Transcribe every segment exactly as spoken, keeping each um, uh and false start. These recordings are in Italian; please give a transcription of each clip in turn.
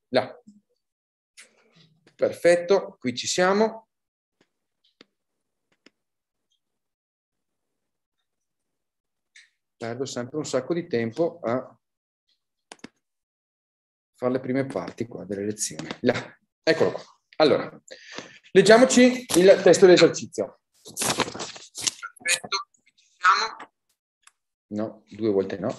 Là. Perfetto, qui ci siamo. Perdo sempre un sacco di tempo a fare le prime parti qua delle lezioni. Là. Eccolo qua. Allora, leggiamoci il testo dell'esercizio. Perfetto, qui ci siamo. No, due volte no.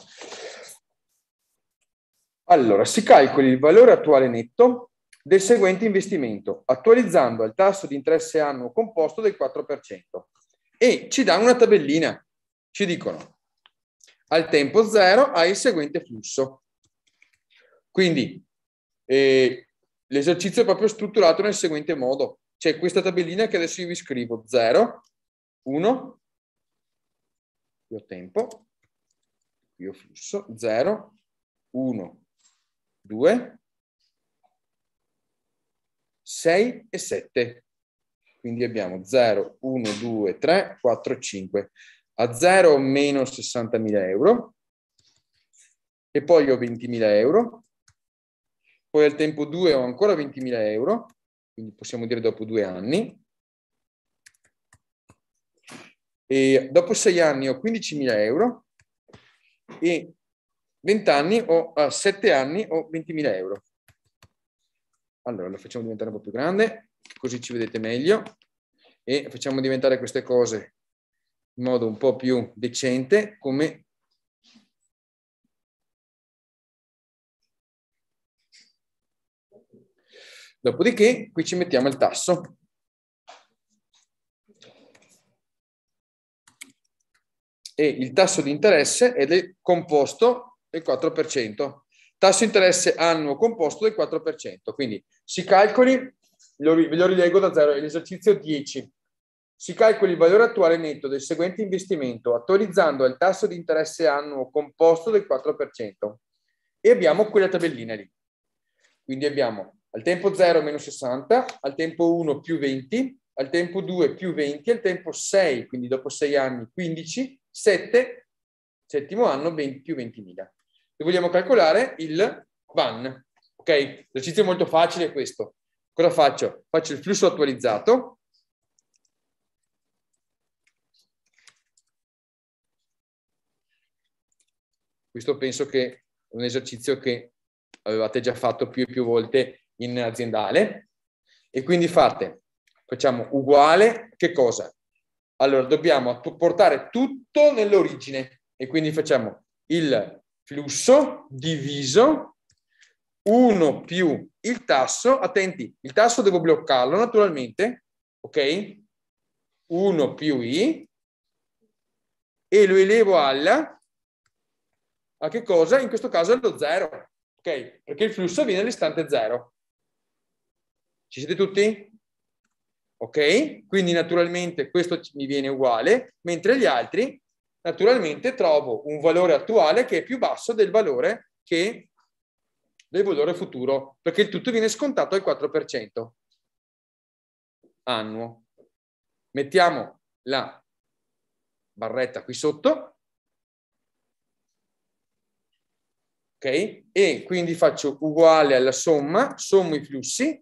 Allora, si calcoli il valore attuale netto del seguente investimento, attualizzando al tasso di interesse annuo composto del quattro per cento. E ci danno una tabellina. Ci dicono, al tempo zero hai il seguente flusso. Quindi, eh, l'esercizio è proprio strutturato nel seguente modo. C'è questa tabellina che adesso io vi scrivo. zero, uno, qui ho tempo, qui ho flusso, zero, uno, due, sei e sette. Quindi abbiamo zero, uno, due, tre, quattro, cinque. A zero ho meno sessantamila euro e poi ho ventimila euro. Poi al tempo due ho ancora ventimila euro, quindi possiamo dire dopo due anni. E dopo sei anni ho quindicimila euro e venti anni o a sette anni ho ventimila euro. Allora lo facciamo diventare un po' più grande, così ci vedete meglio, e facciamo diventare queste cose in modo un po' più decente, come dopodiché qui ci mettiamo il tasso. E il tasso di interesse è del composto del quattro per cento. Tasso di interesse annuo composto del quattro per cento. Quindi si calcoli, ve lo rilego da zero, è l'esercizio dieci. Si calcoli il valore attuale netto del seguente investimento attualizzando il tasso di interesse annuo composto del quattro per cento. E abbiamo quella tabellina lì. Quindi abbiamo al tempo zero meno sessanta, al tempo uno più venti, al tempo due più venti, al tempo sei, quindi dopo sei anni quindici, sette, settimo anno venti più ventimila. E vogliamo calcolare il V A N. Ok? L'esercizio è molto facile questo. Cosa faccio? Faccio il flusso attualizzato. Questo penso che è un esercizio che avevate già fatto più e più volte in aziendale. E quindi fate, facciamo uguale, che cosa? Allora, dobbiamo portare tutto nell'origine e quindi facciamo il flusso diviso uno più il tasso. Attenti, il tasso devo bloccarlo naturalmente, ok? uno più i e lo elevo alla, a che cosa? In questo caso allo zero, ok? Perché il flusso viene all'istante zero. Ci siete tutti? Ok? Quindi naturalmente questo mi viene uguale, mentre gli altri naturalmente trovo un valore attuale che è più basso del valore che del valore futuro, perché il tutto viene scontato al quattro per cento annuo. Mettiamo la barretta qui sotto, ok? E quindi faccio uguale alla somma, sommo i flussi,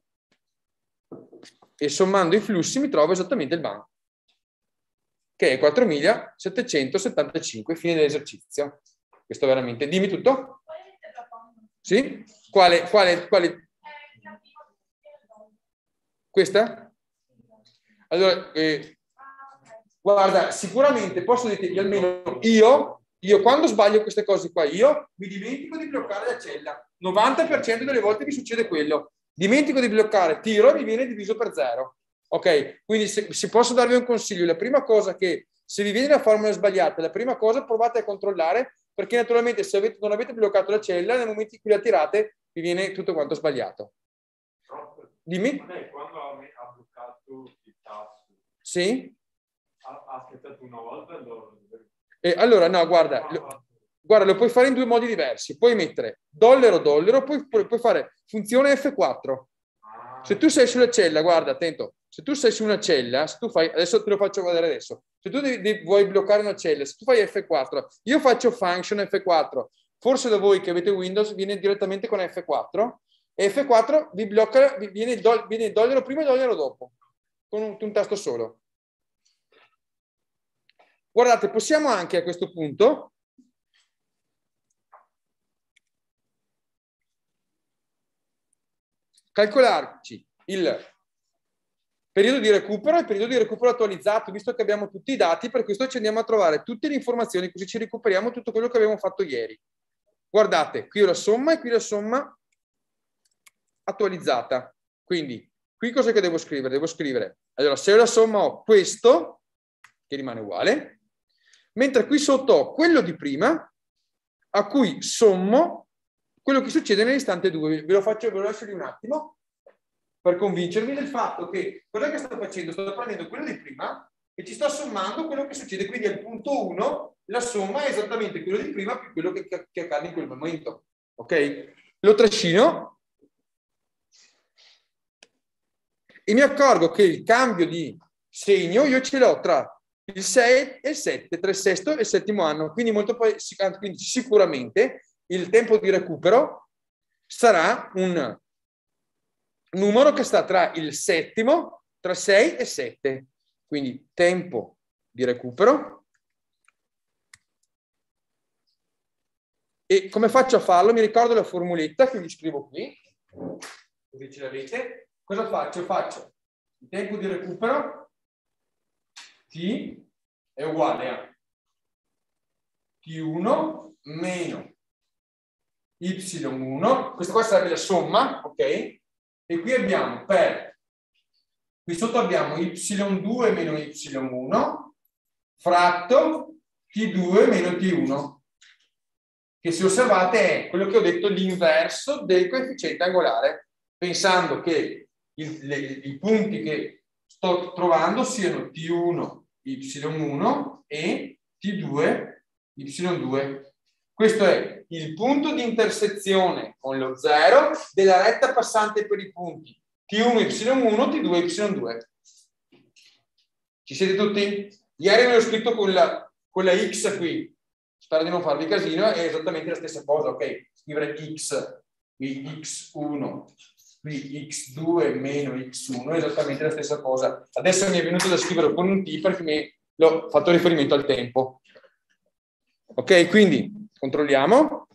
e sommando i flussi mi trovo esattamente il V A N, che è quattromilasettecentosettantacinque, fine dell'esercizio. Questo veramente, dimmi tutto? Sì? Quale, quale, quale? Questa? Allora, eh, guarda, sicuramente posso dirti, almeno io, io quando sbaglio queste cose qua, io mi dimentico di bloccare la cella. novanta per cento delle volte mi succede quello. Dimentico di bloccare, tiro e mi viene diviso per zero. Ok? Quindi se, se posso darvi un consiglio, la prima cosa che, se vi viene la formula sbagliata, la prima cosa provate a controllare, perché naturalmente se avete, non avete bloccato la cella, nel momento in cui la tirate, vi viene tutto quanto sbagliato. Dimmi. Quando ha bloccato il tasso, sì? Ha, ha aspettato una volta? Lo... Eh, allora, no, guarda, lo, guarda, lo puoi fare in due modi diversi. Puoi mettere dollaro, dollaro, poi puoi, puoi fare funzione F quattro. Se tu sei sulla cella, guarda, attento, se tu sei su una cella, se tu fai, adesso te lo faccio vedere adesso, se tu devi, devi, vuoi bloccare una cella, se tu fai F quattro, io faccio function F quattro, forse da voi che avete Windows viene direttamente con F quattro, E F quattro vi blocca, vi viene, do, viene toglierlo prima e toglierlo dopo, con un, un tasto solo. Guardate, possiamo anche a questo punto calcolarci il periodo di recupero e il periodo di recupero attualizzato, visto che abbiamo tutti i dati, per questo ci andiamo a trovare tutte le informazioni, così ci recuperiamo tutto quello che abbiamo fatto ieri. Guardate, qui ho la somma e qui la somma attualizzata. Quindi, qui cosa che devo scrivere? Devo scrivere, allora, se ho la somma ho questo, che rimane uguale, mentre qui sotto ho quello di prima, a cui sommo quello che succede nell'istante due. Ve lo faccio, ve lo lascio lì un attimo, per convincervi del fatto che cosa che sto facendo? Sto prendendo quello di prima e ci sto sommando quello che succede, quindi al punto uno la somma è esattamente quello di prima più quello che, che accade in quel momento. Ok? Lo trascino e mi accorgo che il cambio di segno io ce l'ho tra il sei e il sette, tra il sesto e il settimo anno, quindi, molto, quindi sicuramente il tempo di recupero sarà un numero che sta tra il settimo, tra sei e sette. Quindi tempo di recupero. E come faccio a farlo? Mi ricordo la formuletta che vi scrivo qui, così ce l'avete. Cosa faccio? Faccio il tempo di recupero T è uguale a T uno meno Y uno, questa qua sarebbe la somma, ok? E qui abbiamo per, qui sotto abbiamo Y due meno Y uno fratto T due meno T uno, che se osservate è quello che ho detto, l'inverso del coefficiente angolare, pensando che il, le, i punti che sto trovando siano T uno Y uno e T due Y due. Questo è il punto di intersezione con lo zero della retta passante per i punti T uno Y uno, T due Y due. Ci siete tutti? Ieri ve l'ho scritto con la, con la X qui. Spero di non farvi casino, è esattamente la stessa cosa, ok? Scrivere X, qui X uno, qui X due meno X uno, è esattamente la stessa cosa. Adesso mi è venuto da scrivere con un T perché mi l'ho fatto riferimento al tempo. Ok, quindi controlliamo.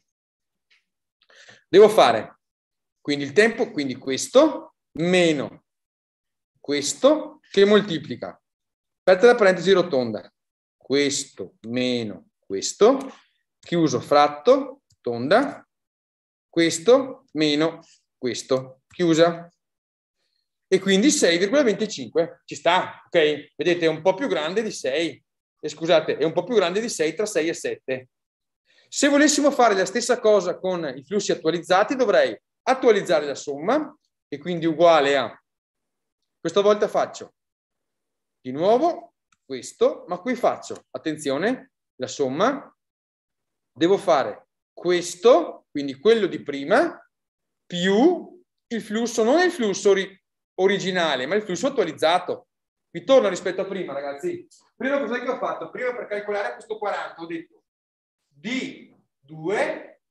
Devo fare quindi il tempo, quindi questo, meno questo, che moltiplica. Aperta la parentesi rotonda. Questo meno questo, chiuso fratto, tonda, questo meno questo, chiusa. E quindi sei virgola venticinque. Ci sta, ok? Vedete, è un po' più grande di sei. E scusate, è un po' più grande di sei tra sei e sette. Se volessimo fare la stessa cosa con i flussi attualizzati, dovrei attualizzare la somma, e quindi uguale a, questa volta faccio di nuovo questo, ma qui faccio, attenzione, la somma, devo fare questo, quindi quello di prima, più il flusso, non il flusso ori originale, ma il flusso attualizzato. Vi torno rispetto a prima, ragazzi. Prima cosa che ho fatto? Prima, per calcolare questo quaranta, ho detto D due,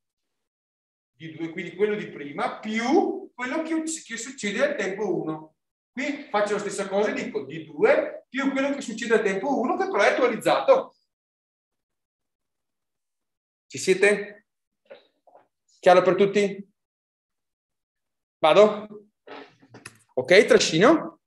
D due, quindi quello di prima, più quello che, che succede al tempo uno. Qui faccio la stessa cosa e dico D due più quello che succede al tempo uno, che però è attualizzato. Ci siete? Chiaro per tutti? Vado? Ok, trascino.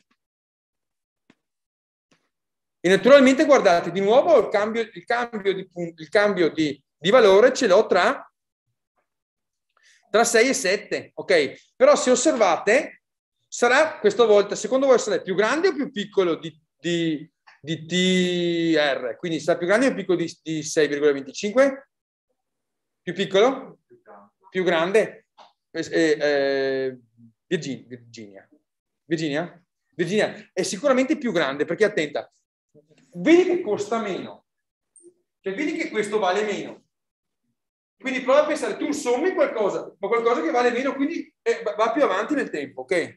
E naturalmente, guardate, di nuovo il cambio, il cambio, di, il cambio di, di valore ce l'ho tra, tra sei e sette. Ok? Però se osservate, sarà questa volta, secondo voi sarà più grande o più piccolo di, di, di T R? Quindi sarà più grande o più piccolo di, di sei virgola venticinque? Più piccolo? Più grande? Eh, eh, Virginia. Virginia? Virginia è sicuramente più grande, perché attenta, vedi che costa meno, cioè vedi che questo vale meno, quindi prova a pensare, tu sommi qualcosa, ma qualcosa che vale meno, quindi eh, va più avanti nel tempo, ok?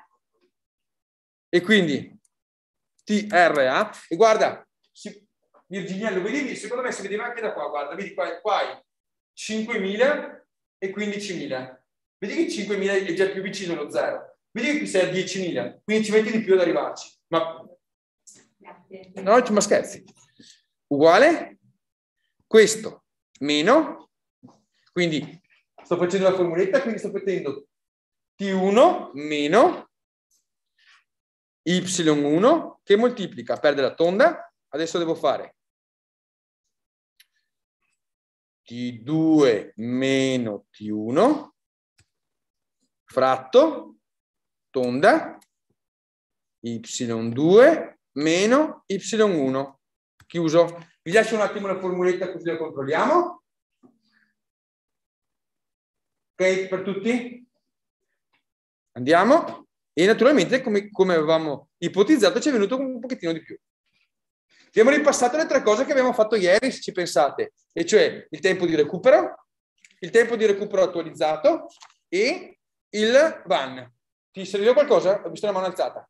E quindi T R A, e guarda, si, Virginia, lo vedi? Secondo me si vedeva anche da qua, guarda, vedi qua, qua hai cinquemila e quindicimila. Vedi che cinquemila è già più vicino allo zero. Vedi che qui sei a diecimila, quindi ci metti di più ad arrivarci. Ma no, ma scherzi. Uguale questo meno, quindi sto facendo la formuletta, quindi sto facendo T uno meno Y uno che moltiplica, perde la tonda, adesso devo fare T due meno T uno fratto tonda Y due meno Y uno chiuso. Vi lascio un attimo la formuletta così la controlliamo. Ok, per tutti? Andiamo. E naturalmente, come, come avevamo ipotizzato, ci è venuto un pochettino di più. Abbiamo ripassato le tre cose che abbiamo fatto ieri, se ci pensate, e cioè il tempo di recupero, il tempo di recupero attualizzato e il van. Ti serviva qualcosa? Ho visto la mano alzata.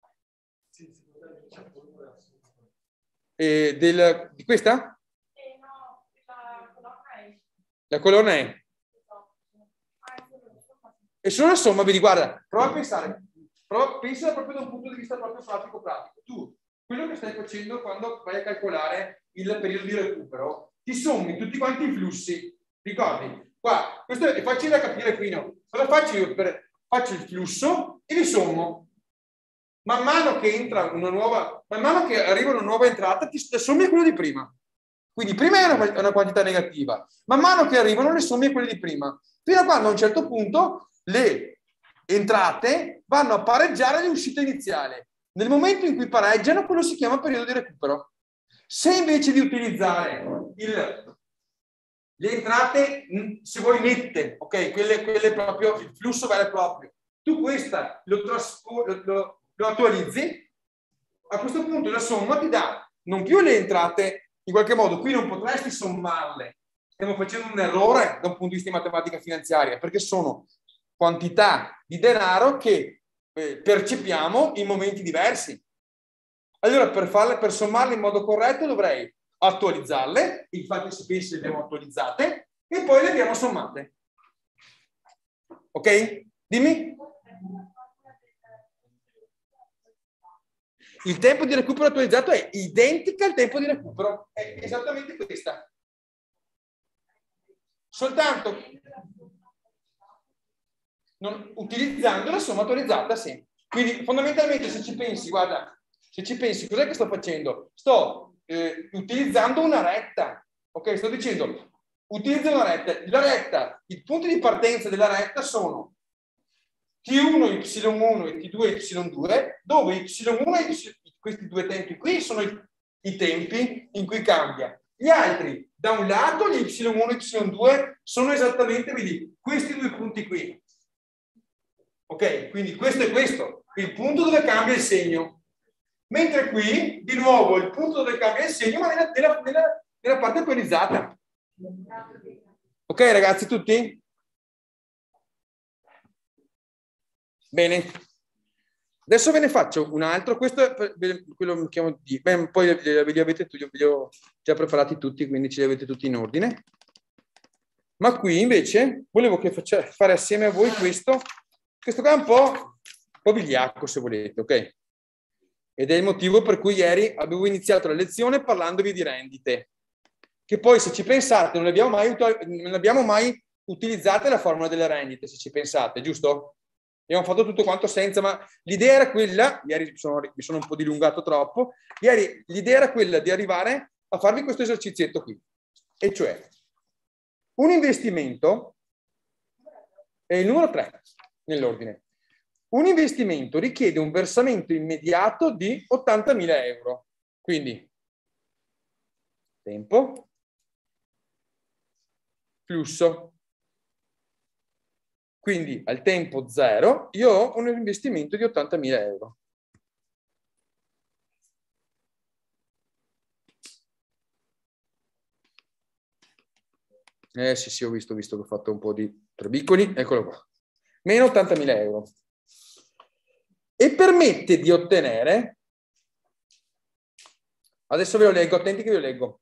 E del, di questa? Eh, no, la colonna è. La colonna è. E solo la somma, vedi, guarda, prova a pensare, prova, pensa proprio da un punto di vista proprio pratico pratico. Tu, quello che stai facendo quando vai a calcolare il periodo di recupero, ti sommi tutti quanti i flussi, ricordi? Qua, questo è facile da capire qui, no? Cosa faccio io? Per, faccio il flusso e li sommo. Man mano che entra una nuova, man mano che arriva una nuova entrata, ti sommi a quello di prima. Quindi prima è una, una quantità negativa, man mano che arrivano le sommi a quelli di prima, fino a quando a un certo punto le entrate vanno a pareggiare le uscite iniziali. Nel momento in cui pareggiano, quello si chiama periodo di recupero. Se invece di utilizzare il, le entrate, se vuoi nette, ok, quelle, quelle proprio, il flusso vero e proprio, tu questa lo, lo, lo, lo attualizzi, a questo punto la somma ti dà non più le entrate, in qualche modo qui non potresti sommarle, stiamo facendo un errore da un punto di vista di matematica finanziaria, perché sono quantità di denaro che eh, percepiamo in momenti diversi. Allora, per farle, per sommarle in modo corretto, dovrei attualizzarle, infatti se pensi le abbiamo attualizzate, e poi le abbiamo sommate. Ok? Dimmi. Il tempo di recupero attualizzato è identica al tempo di recupero, è esattamente questa. Soltanto non, utilizzando la somma attualizzata, sì. Quindi fondamentalmente se ci pensi, guarda, se ci pensi, cos'è che sto facendo? Sto eh, utilizzando una retta, ok? Sto dicendo, utilizzo una retta. La retta, i punti di partenza della retta sono T uno, Y uno e T due, Y due, dove Y uno e Y, questi due tempi qui sono i, i tempi in cui cambia. Gli altri, da un lato, gli Y uno e Y due sono esattamente, vedi, questi due punti qui. Ok? Quindi questo è questo, il punto dove cambia il segno. Mentre qui, di nuovo, il punto dove cambia il segno, ma nella, nella, nella, nella parte attualizzata. Ok, ragazzi, tutti? Bene. Adesso ve ne faccio un altro. Questo è quello che chiamo di. Beh, poi ve li avete tutti, ve li ho già preparati tutti, quindi ce li avete tutti in ordine. Ma qui invece volevo che faccia, fare assieme a voi questo. Questo qua è un po', un po' vigliacco, se volete, ok? Ed è il motivo per cui ieri avevo iniziato la lezione parlandovi di rendite, che poi, se ci pensate, non abbiamo mai, non abbiamo mai utilizzate la formula delle rendite, se ci pensate, giusto? Abbiamo fatto tutto quanto senza, ma l'idea era quella, ieri mi sono, mi sono un po' dilungato troppo, ieri l'idea era quella di arrivare a farvi questo esercizietto qui, e cioè un investimento, è il numero tre nell'ordine, un investimento richiede un versamento immediato di ottantamila euro, quindi tempo, flusso. Quindi al tempo zero io ho un investimento di ottantamila euro. Eh sì, sì, ho visto, ho visto che ho fatto un po' di trabicoli. Eccolo qua. Meno ottantamila euro. E permette di ottenere, adesso ve lo leggo, attenti che ve lo leggo,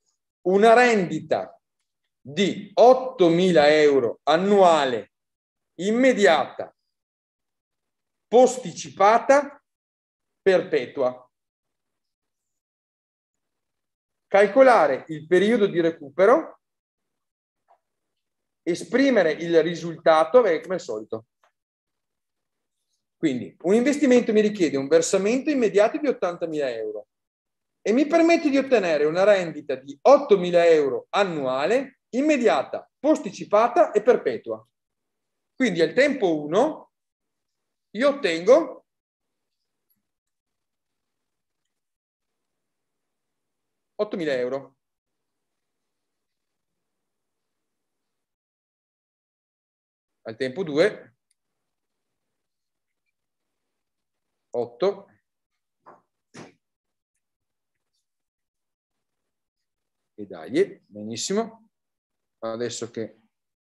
una rendita di ottomila euro annuale immediata, posticipata, perpetua. Calcolare il periodo di recupero, esprimere il risultato, beh, come al solito. Quindi un investimento mi richiede un versamento immediato di ottantamila euro e mi permette di ottenere una rendita di ottomila euro annuale, immediata, posticipata e perpetua. Quindi al tempo uno io ottengo ottomila euro. Al tempo due, otto. E dai, benissimo. Adesso che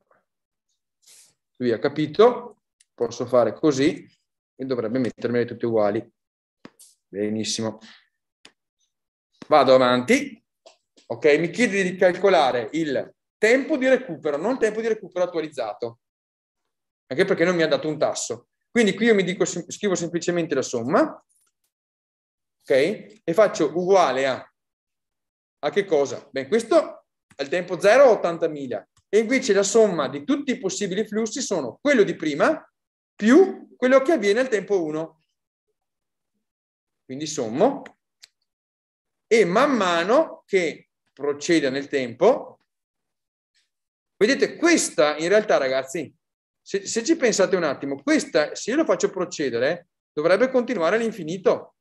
lui ha capito, posso fare così e dovrebbe mettermele tutte uguali. Benissimo. Vado avanti. Ok, mi chiede di calcolare il tempo di recupero, non il tempo di recupero attualizzato. Anche perché non mi ha dato un tasso. Quindi qui io mi dico, scrivo semplicemente la somma, ok? E faccio uguale a, a che cosa? Beh, questo al tempo zero ottantamila. E invece la somma di tutti i possibili flussi sono quello di prima più quello che avviene al tempo uno. Quindi sommo. E man mano che proceda nel tempo, vedete, questa in realtà, ragazzi, Se, se ci pensate un attimo, questa, se io lo faccio procedere, dovrebbe continuare all'infinito.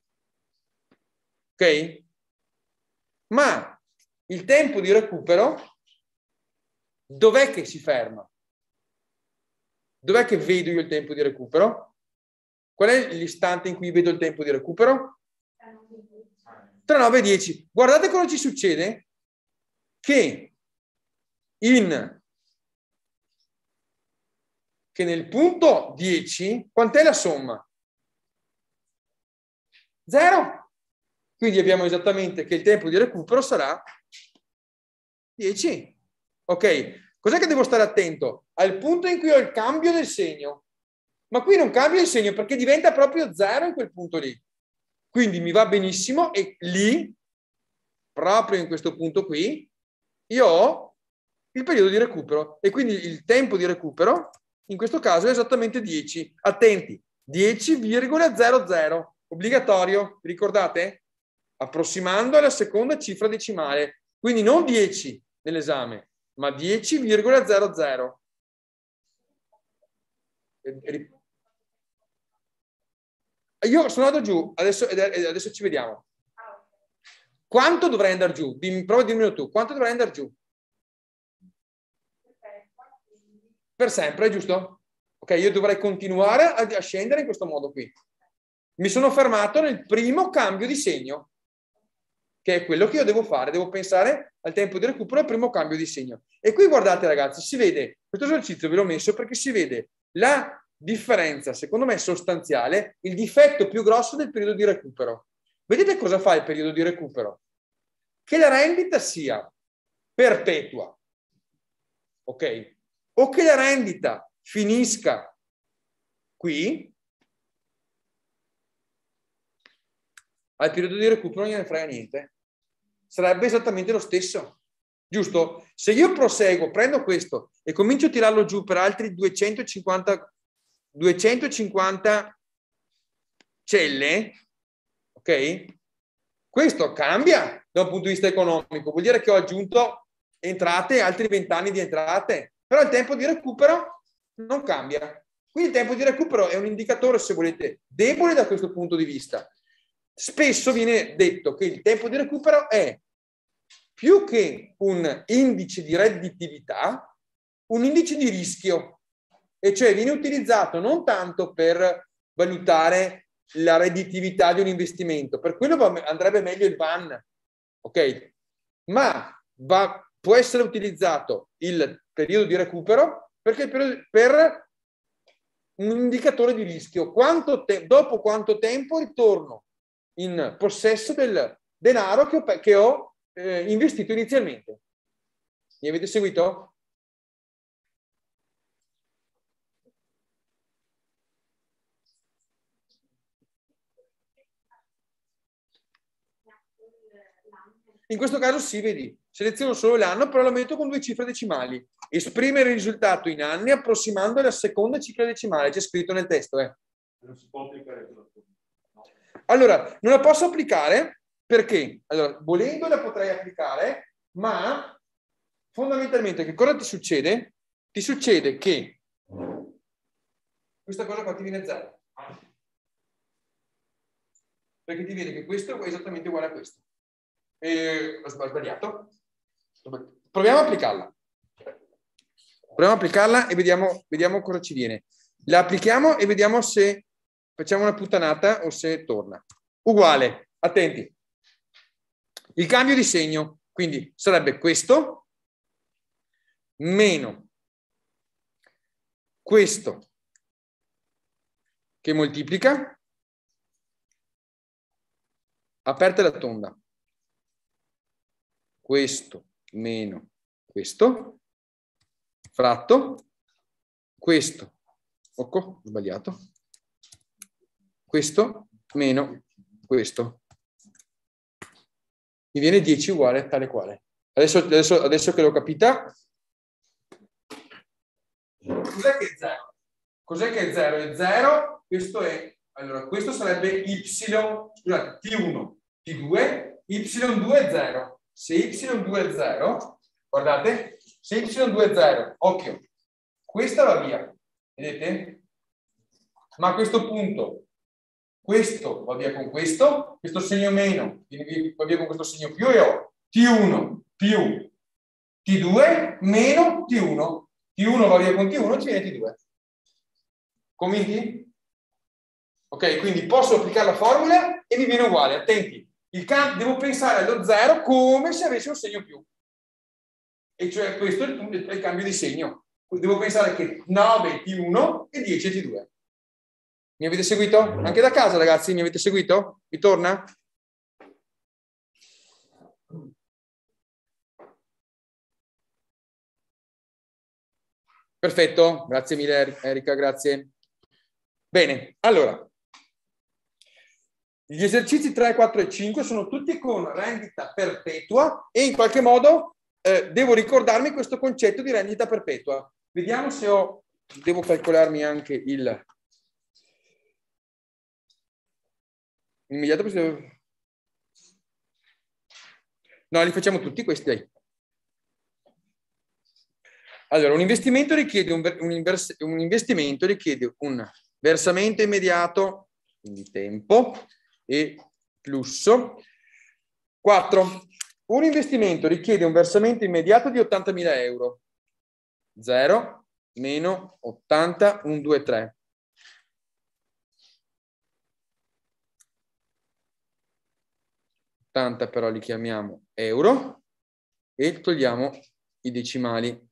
Ok? Ma il tempo di recupero, dov'è che si ferma? Dov'è che vedo io il tempo di recupero? Qual è l'istante in cui vedo il tempo di recupero? Tra nove e dieci. Guardate cosa ci succede. Che in... che nel punto dieci, quant'è la somma? zero. Quindi abbiamo esattamente che il tempo di recupero sarà dieci. Ok, cos'è che devo stare attento? Al punto in cui ho il cambio del segno. Ma qui non cambia il segno perché diventa proprio zero in quel punto lì. Quindi mi va benissimo e lì, proprio in questo punto qui, io ho il periodo di recupero. E quindi il tempo di recupero in questo caso è esattamente dieci. Attenti, dieci virgola zero zero. Obbligatorio, vi ricordate? Approssimando alla seconda cifra decimale. Quindi non dieci nell'esame, ma dieci virgola zero zero. Io sono andato giù, adesso, adesso ci vediamo. Quanto dovrei andare giù? Dimmi, prova a dirmelo tu. Quanto dovrei andare giù? Per sempre, giusto? Ok, io dovrei continuare a, a scendere in questo modo qui. Mi sono fermato nel primo cambio di segno, che è quello che io devo fare. Devo pensare al tempo di recupero al primo cambio di segno. E qui guardate ragazzi, si vede, questo esercizio ve l'ho messo perché si vede la differenza, secondo me sostanziale, il difetto più grosso del periodo di recupero. Vedete cosa fa il periodo di recupero? Che la rendita sia perpetua, ok? O che la rendita finisca qui, al periodo di recupero non gliene frega niente. Sarebbe esattamente lo stesso, giusto? Se io proseguo, prendo questo e comincio a tirarlo giù per altri duecentocinquanta, duecentocinquanta celle, ok? Questo cambia da un punto di vista economico, vuol dire che ho aggiunto entrate, altri venti anni di entrate, però il tempo di recupero non cambia. Quindi il tempo di recupero è un indicatore, se volete, debole da questo punto di vista. Spesso viene detto che il tempo di recupero è più che un indice di redditività, un indice di rischio, e cioè viene utilizzato non tanto per valutare la redditività di un investimento, per quello va, andrebbe meglio il V A N, ok? Ma va, può essere utilizzato il periodo di recupero perché per, per un indicatore di rischio. Quanto te, dopo quanto tempo ritorno in possesso del denaro che ho, che ho eh, investito inizialmente. Mi avete seguito? In questo caso sì, vedi, seleziono solo l'anno, però lo metto con due cifre decimali. Esprimere il risultato in anni approssimando la seconda cifra decimale. C'è scritto nel testo. Eh. Non si può applicare quello. No. Allora, non la posso applicare perché? Allora, volendo la potrei applicare, ma fondamentalmente che cosa ti succede? Ti succede che questa cosa qua ti viene zero. Perché ti viene che questo è esattamente uguale a questo. E ho sbagliato. Proviamo a applicarla. Proviamo a applicarla e vediamo, vediamo cosa ci viene. La applichiamo e vediamo se facciamo una puttanata o se torna. Uguale, attenti. Il cambio di segno, quindi sarebbe questo meno questo che moltiplica, aperta la tonda, questo meno questo, fratto, questo, ecco, sbagliato, questo meno questo. Mi viene dieci uguale tale quale. Adesso, adesso, adesso che l'ho capita, cos'è che è zero? Cos'è che è zero? È zero, questo è, allora, questo sarebbe y, scusate, T uno, T due, y due è zero. Se y due è zero, guardate, se y due è zero, occhio, questa va via, vedete? Ma a questo punto, questo va via con questo, questo segno meno va via con questo segno più e ho T uno più T due meno T uno. T uno va via con T uno, ci viene T due. Convinti? Ok, quindi posso applicare la formula e mi viene uguale. Attenti, il campo, devo pensare allo zero come se avesse un segno più. E cioè questo è il, è il cambio di segno. Devo pensare che nove è T uno e dieci è T due. Mi avete seguito? Anche da casa, ragazzi, mi avete seguito? Mi torna? Perfetto, grazie mille Erika, grazie. Bene, allora, gli esercizi tre, quattro e cinque sono tutti con rendita perpetua e in qualche modo eh, devo ricordarmi questo concetto di rendita perpetua. Vediamo se ho, devo calcolarmi anche il immediato. No, li facciamo tutti questi, dai. Allora, un investimento richiede un, un, invers, un investimento richiede un versamento immediato, quindi tempo e flusso. quattro. Un investimento richiede un versamento immediato di ottantamila euro. zero meno ottanta, uno, due, tre. ottanta però li chiamiamo euro e togliamo i decimali.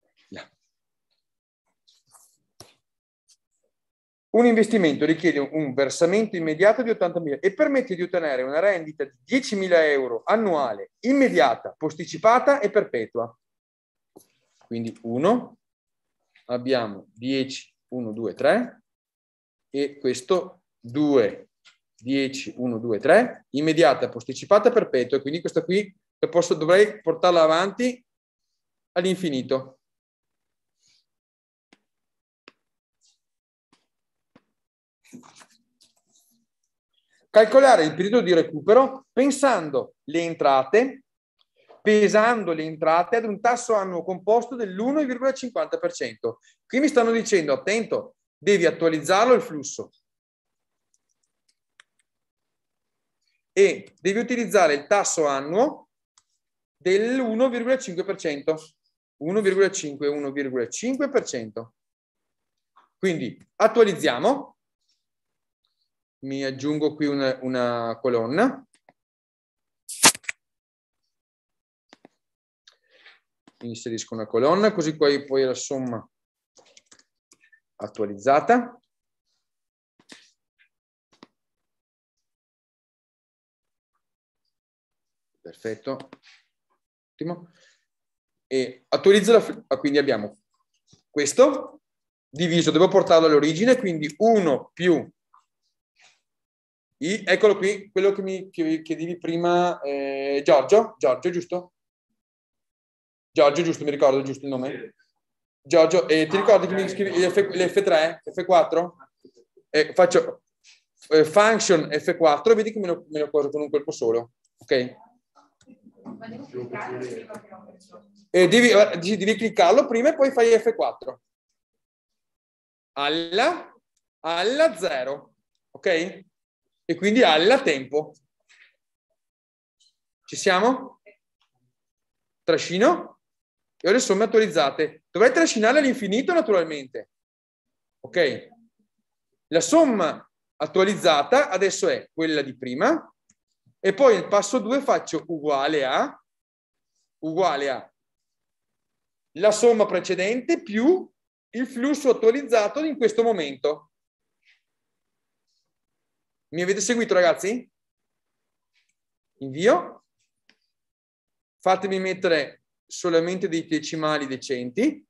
Un investimento richiede un versamento immediato di ottantamila e permette di ottenere una rendita di diecimila euro annuale, immediata, posticipata e perpetua. Quindi uno, abbiamo dieci, uno, due, tre e questo due, dieci, uno, due, tre, immediata, posticipata, perpetua. E quindi questa qui posso, dovrei portarla avanti all'infinito. Calcolare il periodo di recupero pensando le entrate, pesando le entrate ad un tasso annuo composto dell'uno virgola cinquanta per cento. Qui mi stanno dicendo, attento, devi attualizzarlo il flusso e devi utilizzare il tasso annuo dell'uno virgola cinque per cento. uno virgola cinque, uno virgola cinque per cento. Quindi attualizziamo. Mi aggiungo qui una, una colonna. Inserisco una colonna, così poi, poi la somma attualizzata. Perfetto. Ottimo. E attualizzo la, quindi abbiamo questo diviso, devo portarlo all'origine, quindi uno più I, eccolo qui, quello che mi chiedevi prima, eh, Giorgio, Giorgio, giusto? Giorgio, giusto, mi ricordo giusto il nome? Giorgio, eh, ti ricordi che mi scrivi l'F tre, F quattro? Eh, faccio eh, function F quattro e vedi che me lo, me lo poso con un colpo solo, ok? E devi, devi cliccarlo prima e poi fai F quattro. Alla, alla zero, ok? E quindi alla tempo. Ci siamo? Trascino e ho le somme attualizzate. Dovrei trascinare all'infinito naturalmente. Ok? La somma attualizzata adesso è quella di prima e poi il passo due faccio uguale a uguale a la somma precedente più il flusso attualizzato in questo momento. Mi avete seguito, ragazzi? Invio. Fatemi mettere solamente dei decimali decenti.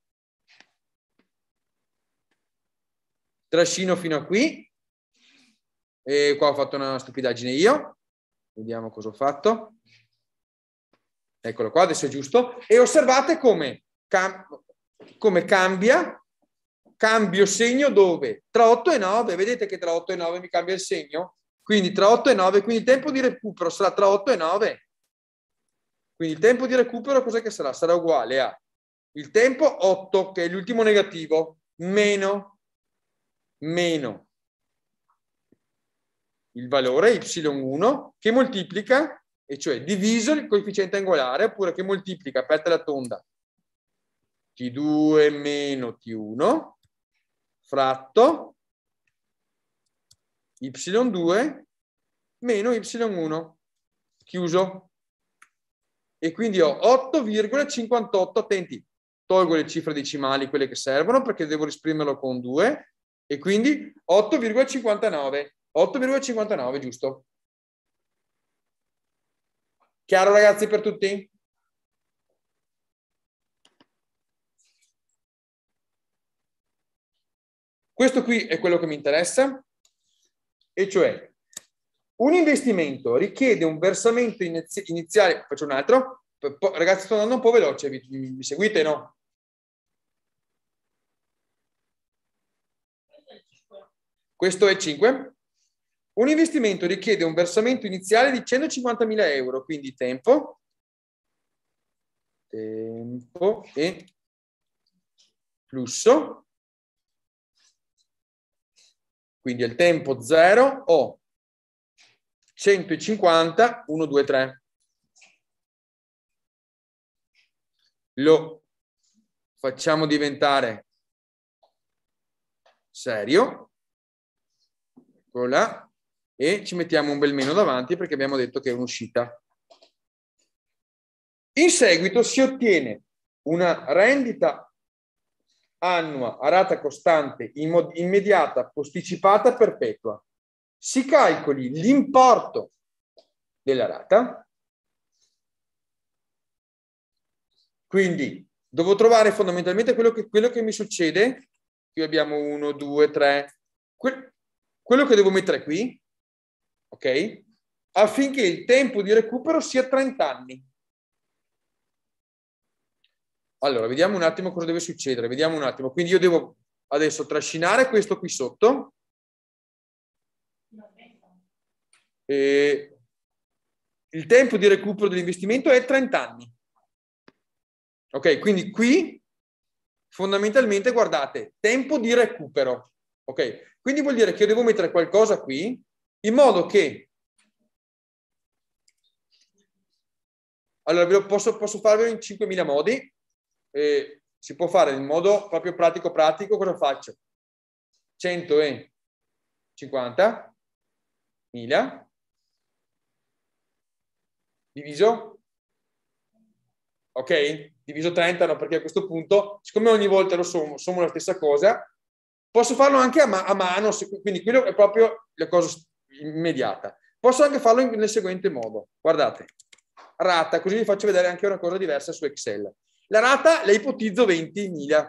Trascino fino a qui. E qua ho fatto una stupidaggine io. Vediamo cosa ho fatto. Eccolo qua, adesso è giusto. E osservate come, cam come cambia. Cambio segno dove? Tra otto e nove. Vedete che tra otto e nove mi cambia il segno? Quindi tra otto e nove. Quindi il tempo di recupero sarà tra otto e nove. Quindi il tempo di recupero cos'è che sarà? Sarà uguale a il tempo otto, che è l'ultimo negativo, meno, meno il valore y uno che moltiplica, e cioè diviso il coefficiente angolare, oppure che moltiplica, aperta la tonda, T due meno T uno, fratto y due meno y uno, chiuso. E quindi ho otto virgola cinquantotto, attenti, tolgo le cifre decimali, quelle che servono, perché devo esprimerlo con due, e quindi otto virgola cinquantanove, otto virgola cinquantanove, giusto? Chiaro, ragazzi, per tutti? Questo qui è quello che mi interessa, e cioè un investimento richiede un versamento iniziale. Faccio un altro. Ragazzi, sto andando un po' veloce, vi, mi seguite, no? Questo è cinque. Un investimento richiede un versamento iniziale di centocinquantamila euro, quindi tempo, tempo e flusso. Quindi il tempo zero o centocinquanta, uno, due, tre. Lo facciamo diventare serio. Eccolo là. E ci mettiamo un bel meno davanti perché abbiamo detto che è un'uscita. In seguito si ottiene una rendita annua a rata costante, immediata, posticipata, perpetua. Si calcoli l'importo della rata. Quindi devo trovare fondamentalmente quello che, quello che mi succede. Qui abbiamo uno, due, tre. Que- quello che devo mettere qui, ok? Affinché il tempo di recupero sia trenta anni. Allora, vediamo un attimo cosa deve succedere. Vediamo un attimo. Quindi io devo adesso trascinare questo qui sotto. E il tempo di recupero dell'investimento è trenta anni. Ok, quindi qui fondamentalmente guardate, tempo di recupero. Ok, quindi vuol dire che io devo mettere qualcosa qui in modo che... Allora, posso, posso farvelo in cinquemila modi. Eh, si può fare in modo proprio pratico pratico. Cosa faccio? centocinquanta mila diviso, ok? Diviso trenta, no, perché a questo punto, siccome ogni volta lo sommo, sommo la stessa cosa, posso farlo anche a, ma a mano, quindi quello è proprio la cosa immediata. Posso anche farlo in, nel seguente modo. Guardate, rata, così vi faccio vedere anche una cosa diversa su Excel. La rata la ipotizzo ventimila.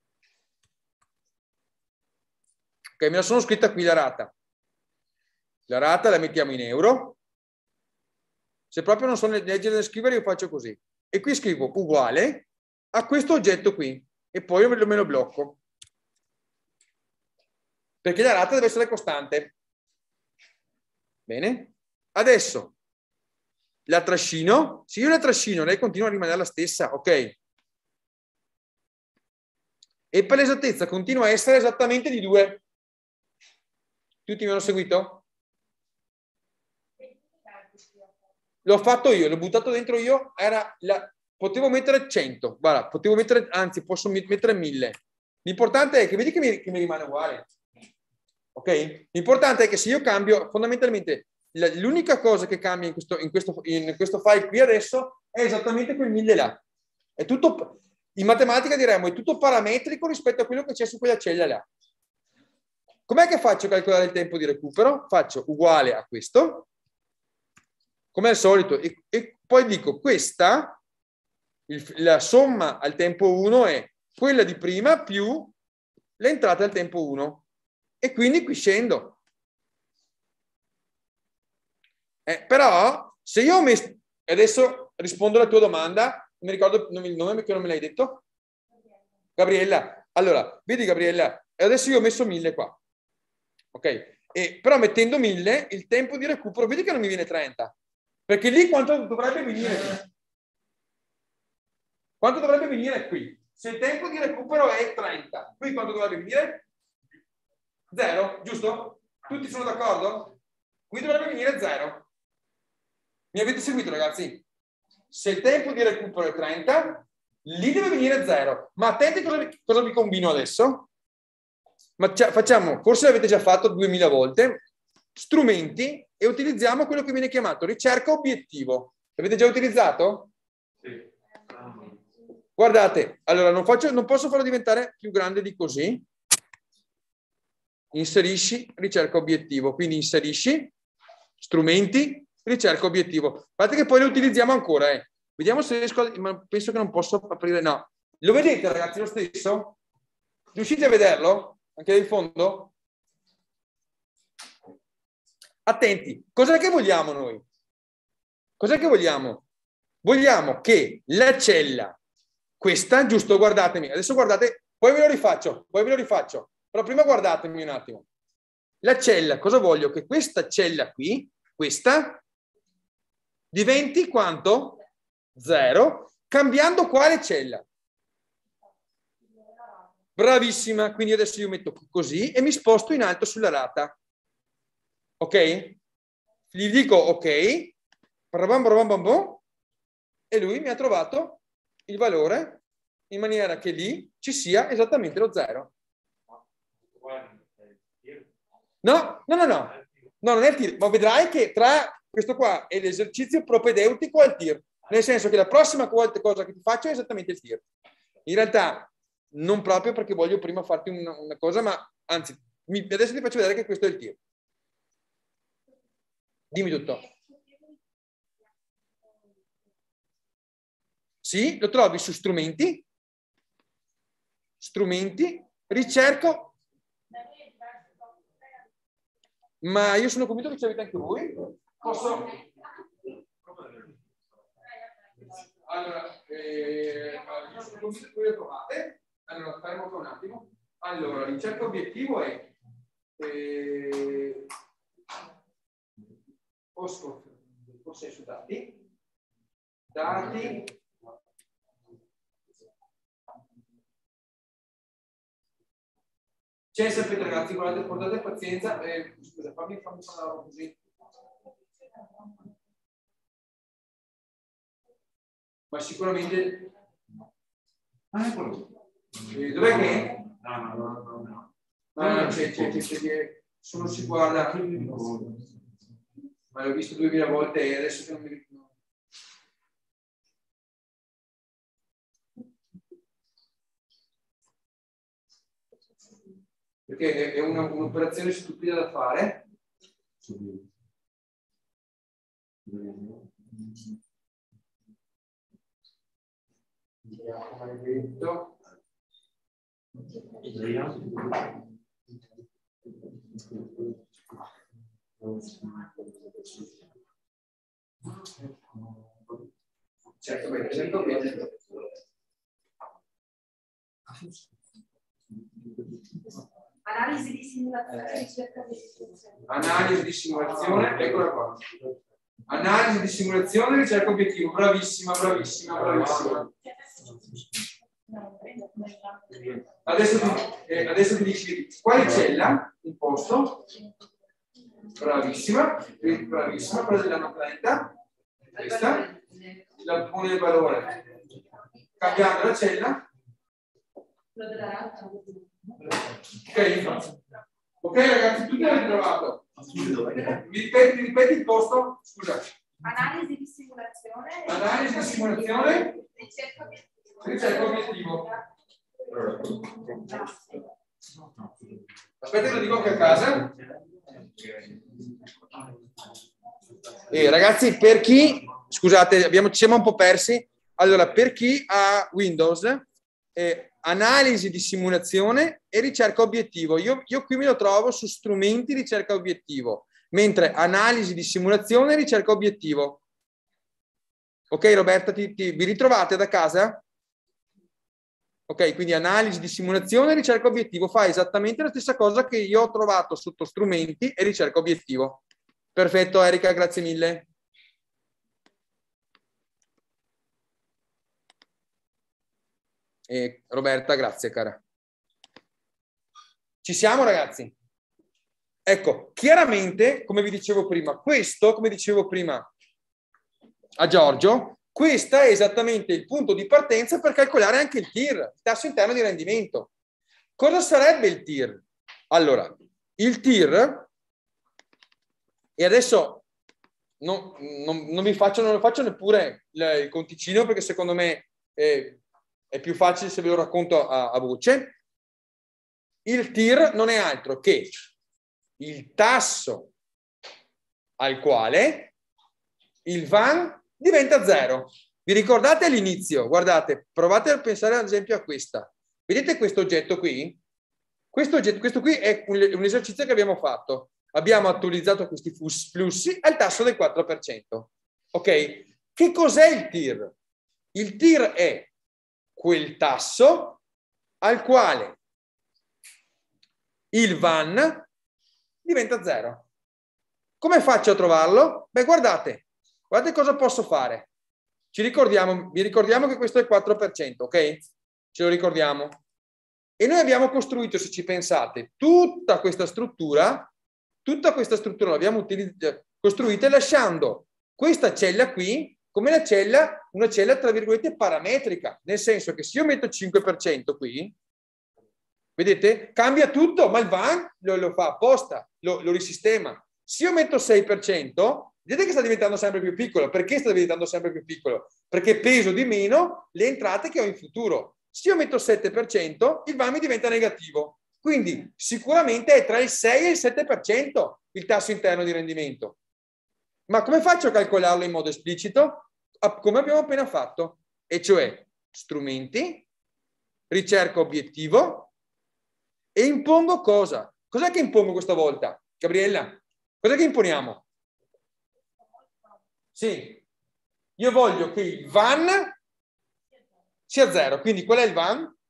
Ok, me la sono scritta qui la rata. La rata la mettiamo in euro. Se proprio non so leggere e scrivere, io faccio così. E qui scrivo uguale a questo oggetto qui. E poi me lo, me lo blocco. Perché la rata deve essere costante. Bene? Adesso la trascino. Se io la trascino, lei continua a rimanere la stessa, ok? E per l'esattezza continua a essere esattamente di due. Tutti mi hanno seguito? L'ho fatto io, l'ho buttato dentro io. Era la... Potevo mettere cento. Guarda, potevo mettere, anzi, posso mettere mille. L'importante è che vedi che mi, che mi rimane uguale. Ok? L'importante è che se io cambio, fondamentalmente, l'unica cosa che cambia in questo, in, questo, in questo file qui adesso è esattamente quel mille là. È tutto, in matematica diremmo, è tutto parametrico rispetto a quello che c'è su quella cella là. Com'è che faccio a calcolare il tempo di recupero? Faccio uguale a questo, come al solito, e, e poi dico questa, il, la somma al tempo uno è quella di prima più l'entrata al tempo uno. E quindi qui scendo. Eh, però, se io ho messo... Adesso rispondo alla tua domanda. Non mi ricordo il nome perché non me l'hai detto. Gabriella. Allora, vedi Gabriella, adesso io ho messo mille qua. Ok? E, però mettendo mille, il tempo di recupero, vedi che non mi viene trenta. Perché lì quanto dovrebbe venire? Quanto dovrebbe venire qui? Se il tempo di recupero è trenta, qui quanto dovrebbe venire? zero, giusto? Tutti sono d'accordo? Qui dovrebbe venire zero. Mi avete seguito, ragazzi? Se il tempo di recupero è trenta, lì deve venire zero. Ma attenti cosa vi, cosa vi combino adesso? Ma facciamo, forse l'avete già fatto duemila volte, strumenti e utilizziamo quello che viene chiamato ricerca obiettivo. L'avete già utilizzato? Sì. Guardate, allora non, faccio, non posso farlo diventare più grande di così. Inserisci ricerca obiettivo, quindi inserisci strumenti, ricerca obiettivo. Guardate che poi lo utilizziamo ancora, eh. Vediamo se riesco a... ma penso che non posso aprire, no. Lo vedete ragazzi lo stesso? Riuscite a vederlo? Anche in fondo? Attenti, cos'è che vogliamo noi? Cos'è che vogliamo? Vogliamo che la cella, questa, giusto, guardatemi, adesso guardate, poi ve lo rifaccio, poi ve lo rifaccio. Però prima guardatemi un attimo. La cella, cosa voglio? Che questa cella qui, questa, diventi quanto? Zero, cambiando quale cella? Bravissima, quindi adesso io metto così e mi sposto in alto sulla rata. Ok? Gli dico ok, e lui mi ha trovato il valore in maniera che lì ci sia esattamente lo zero. No, no, no, no, no, non è il tir, ma vedrai che tra questo qua e l'esercizio propedeutico al tir, nel senso che la prossima cosa che ti faccio è esattamente il tir. In realtà non proprio perché voglio prima farti una, una cosa, ma anzi, mi, adesso ti faccio vedere che questo è il tir. Dimmi tutto. Sì, lo trovi su strumenti, strumenti, ricerco. Ma io sono convinto che ci avete anche voi. Posso? Allora, eh, io sono convinto che voi le trovate. Allora, fermo un attimo. Allora, ricerca obiettivo è eh, forse su dati. Dati. C'è sempre ragazzi, guardate, portate pazienza. Eh, scusa, fammi, fammi parlare così. Ma sicuramente. Ah, eccolo. Eh, dov'è che? No, no, no, no, no. No, no, c'è, c'è, c'è, c'è, sono si guarda. Ma l'ho visto duemila volte e adesso che non mi ricordo. Perché è un'operazione stupida da fare. Vediamo come detto. Certo, bene, certo, bene. Analisi di simulazione, ricerca di istituzione. Analisi di simulazione, eccola qua. Analisi di simulazione, ricerca obiettivo. Bravissima, bravissima, bravissima. Adesso ti, eh, adesso ti dici quale cella in posto. Bravissima, bravissima, quella dell'anno trenta. Questa. La pone il valore. Cambiando la cella. Ok, ok ragazzi, tutti avete trovato. Mi ripeti, mi ripeti il posto? Scusa. Analisi di simulazione. Analisi di simulazione. Ricerca obiettivo. Ricerca obiettivo. Aspetta che lo dico anche a casa. Eh, ragazzi, per chi, scusate, abbiamo, ci siamo un po' persi. Allora, per chi ha Windows, eh, analisi di simulazione e ricerca obiettivo. Io, io qui me lo trovo su strumenti ricerca obiettivo, mentre analisi di simulazione e ricerca obiettivo. Ok, Roberta, ti, ti, vi ritrovate da casa? Ok, quindi analisi di simulazione e ricerca obiettivo fa esattamente la stessa cosa che io ho trovato sotto strumenti e ricerca obiettivo. Perfetto, Erika, grazie mille. E Roberta, grazie cara. Ci siamo ragazzi? Ecco, chiaramente, come vi dicevo prima, questo, come dicevo prima a Giorgio, questo è esattamente il punto di partenza per calcolare anche il T I R, il tasso interno di rendimento. Cosa sarebbe il T I R? Allora, il T I R, e adesso non, non, non vi faccio, non faccio neppure il, il conticino perché secondo me eh, è più facile se ve lo racconto a, a voce. Il T I R non è altro che il tasso al quale il V A N diventa zero. Vi ricordate all'inizio? Guardate, provate a pensare ad esempio a questa. Vedete questo oggetto qui? Questo, oggetto, questo qui è un, un esercizio che abbiamo fatto. Abbiamo attualizzato questi flussi al tasso del quattro per cento. Ok? Che cos'è il T I R? Il T I R è quel tasso al quale il V A N diventa zero. Come faccio a trovarlo? Beh, guardate, guardate cosa posso fare. Ci ricordiamo, vi ricordiamo che questo è il quattro per cento, ok? Ce lo ricordiamo. E noi abbiamo costruito, se ci pensate, tutta questa struttura, tutta questa struttura l'abbiamo costruita lasciando questa cella qui come la cella, una cella tra virgolette parametrica, nel senso che se io metto cinque per cento qui, vedete, cambia tutto, ma il V A N lo, lo fa apposta, lo, lo risistema. Se io metto sei per cento, vedete che sta diventando sempre più piccolo. Perché sta diventando sempre più piccolo? Perché peso di meno le entrate che ho in futuro. Se io metto sette per cento, il V A N mi diventa negativo. Quindi sicuramente è tra il sei e il sette per cento il tasso interno di rendimento. Ma come faccio a calcolarlo in modo esplicito? Come abbiamo appena fatto, e cioè strumenti, ricerca obiettivo e impongo cosa? Cos'è che impongo questa volta? Gabriella, cos'è che imponiamo? Sì, io voglio che il V A N sia zero, quindi qual è il V A N?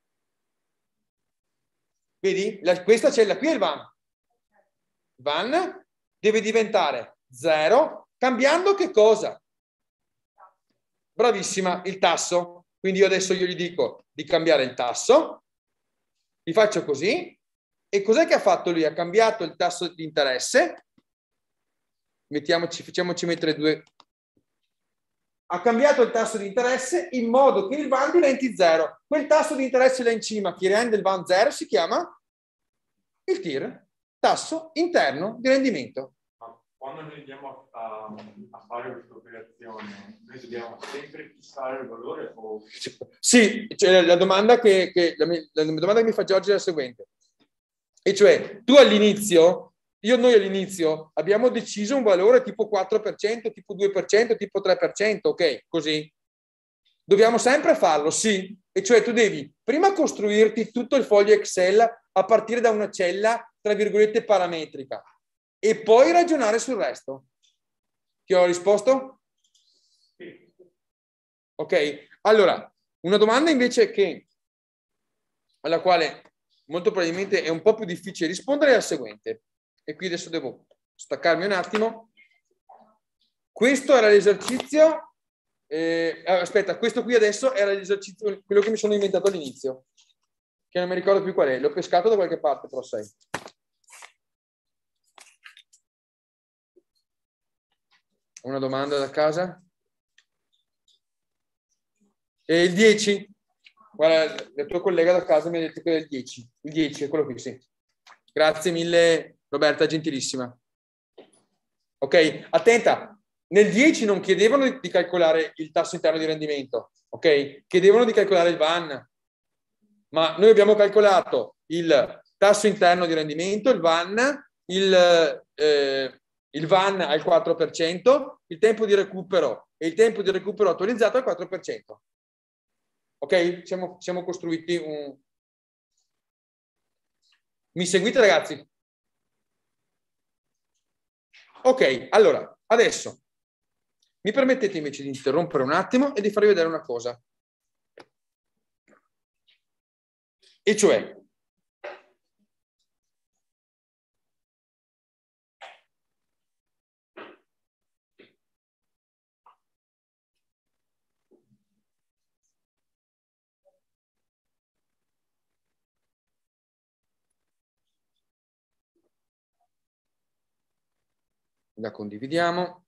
Vedi? La, questa cella qui è il V A N. V A N deve diventare zero, cambiando che cosa? Bravissima, il tasso. Quindi io adesso io gli dico di cambiare il tasso, gli faccio così, e cos'è che ha fatto lui? Ha cambiato il tasso di interesse, mettiamoci, facciamoci mettere due, ha cambiato il tasso di interesse in modo che il V A N diventi zero. Quel tasso di interesse là in cima che rende il V A N zero si chiama il T I R, tasso interno di rendimento. Quando noi andiamo a, a fare questa operazione, noi dobbiamo sempre fissare il valore? O... Sì, cioè la, domanda che, che, la, la domanda che mi fa Giorgio è la seguente. E cioè, tu all'inizio, io noi all'inizio abbiamo deciso un valore tipo quattro per cento, tipo due per cento, tipo tre per cento, ok? Così. Dobbiamo sempre farlo, sì. E cioè tu devi prima costruirti tutto il foglio Excel a partire da una cella, tra virgolette, parametrica. e poi ragionare sul resto. Ti ho risposto? Sì. Ok, allora, una domanda invece che, alla quale molto probabilmente è un po' più difficile rispondere è la seguente. E qui adesso devo staccarmi un attimo. Questo era l'esercizio. Eh, aspetta, questo qui adesso era l'esercizio, quello che mi sono inventato all'inizio, che non mi ricordo più qual è. L'ho pescato da qualche parte, però sai. Una domanda da casa? E il dieci? Guarda, il tuo collega da casa mi ha detto che è il dieci. Il dieci è quello qui, sì. Grazie mille, Roberta, gentilissima. Ok, attenta. Nel dieci non chiedevano di calcolare il tasso interno di rendimento, ok? Chiedevano di calcolare il V A N. Ma noi abbiamo calcolato il tasso interno di rendimento, il V A N, il, eh, il V A N al quattro per cento, il tempo di recupero e il tempo di recupero attualizzato al quattro per cento. Ok? Siamo, siamo costruiti un... Mi seguite, ragazzi? Ok, allora, adesso mi permettete invece di interrompere un attimo e di farvi vedere una cosa. E cioè, la condividiamo.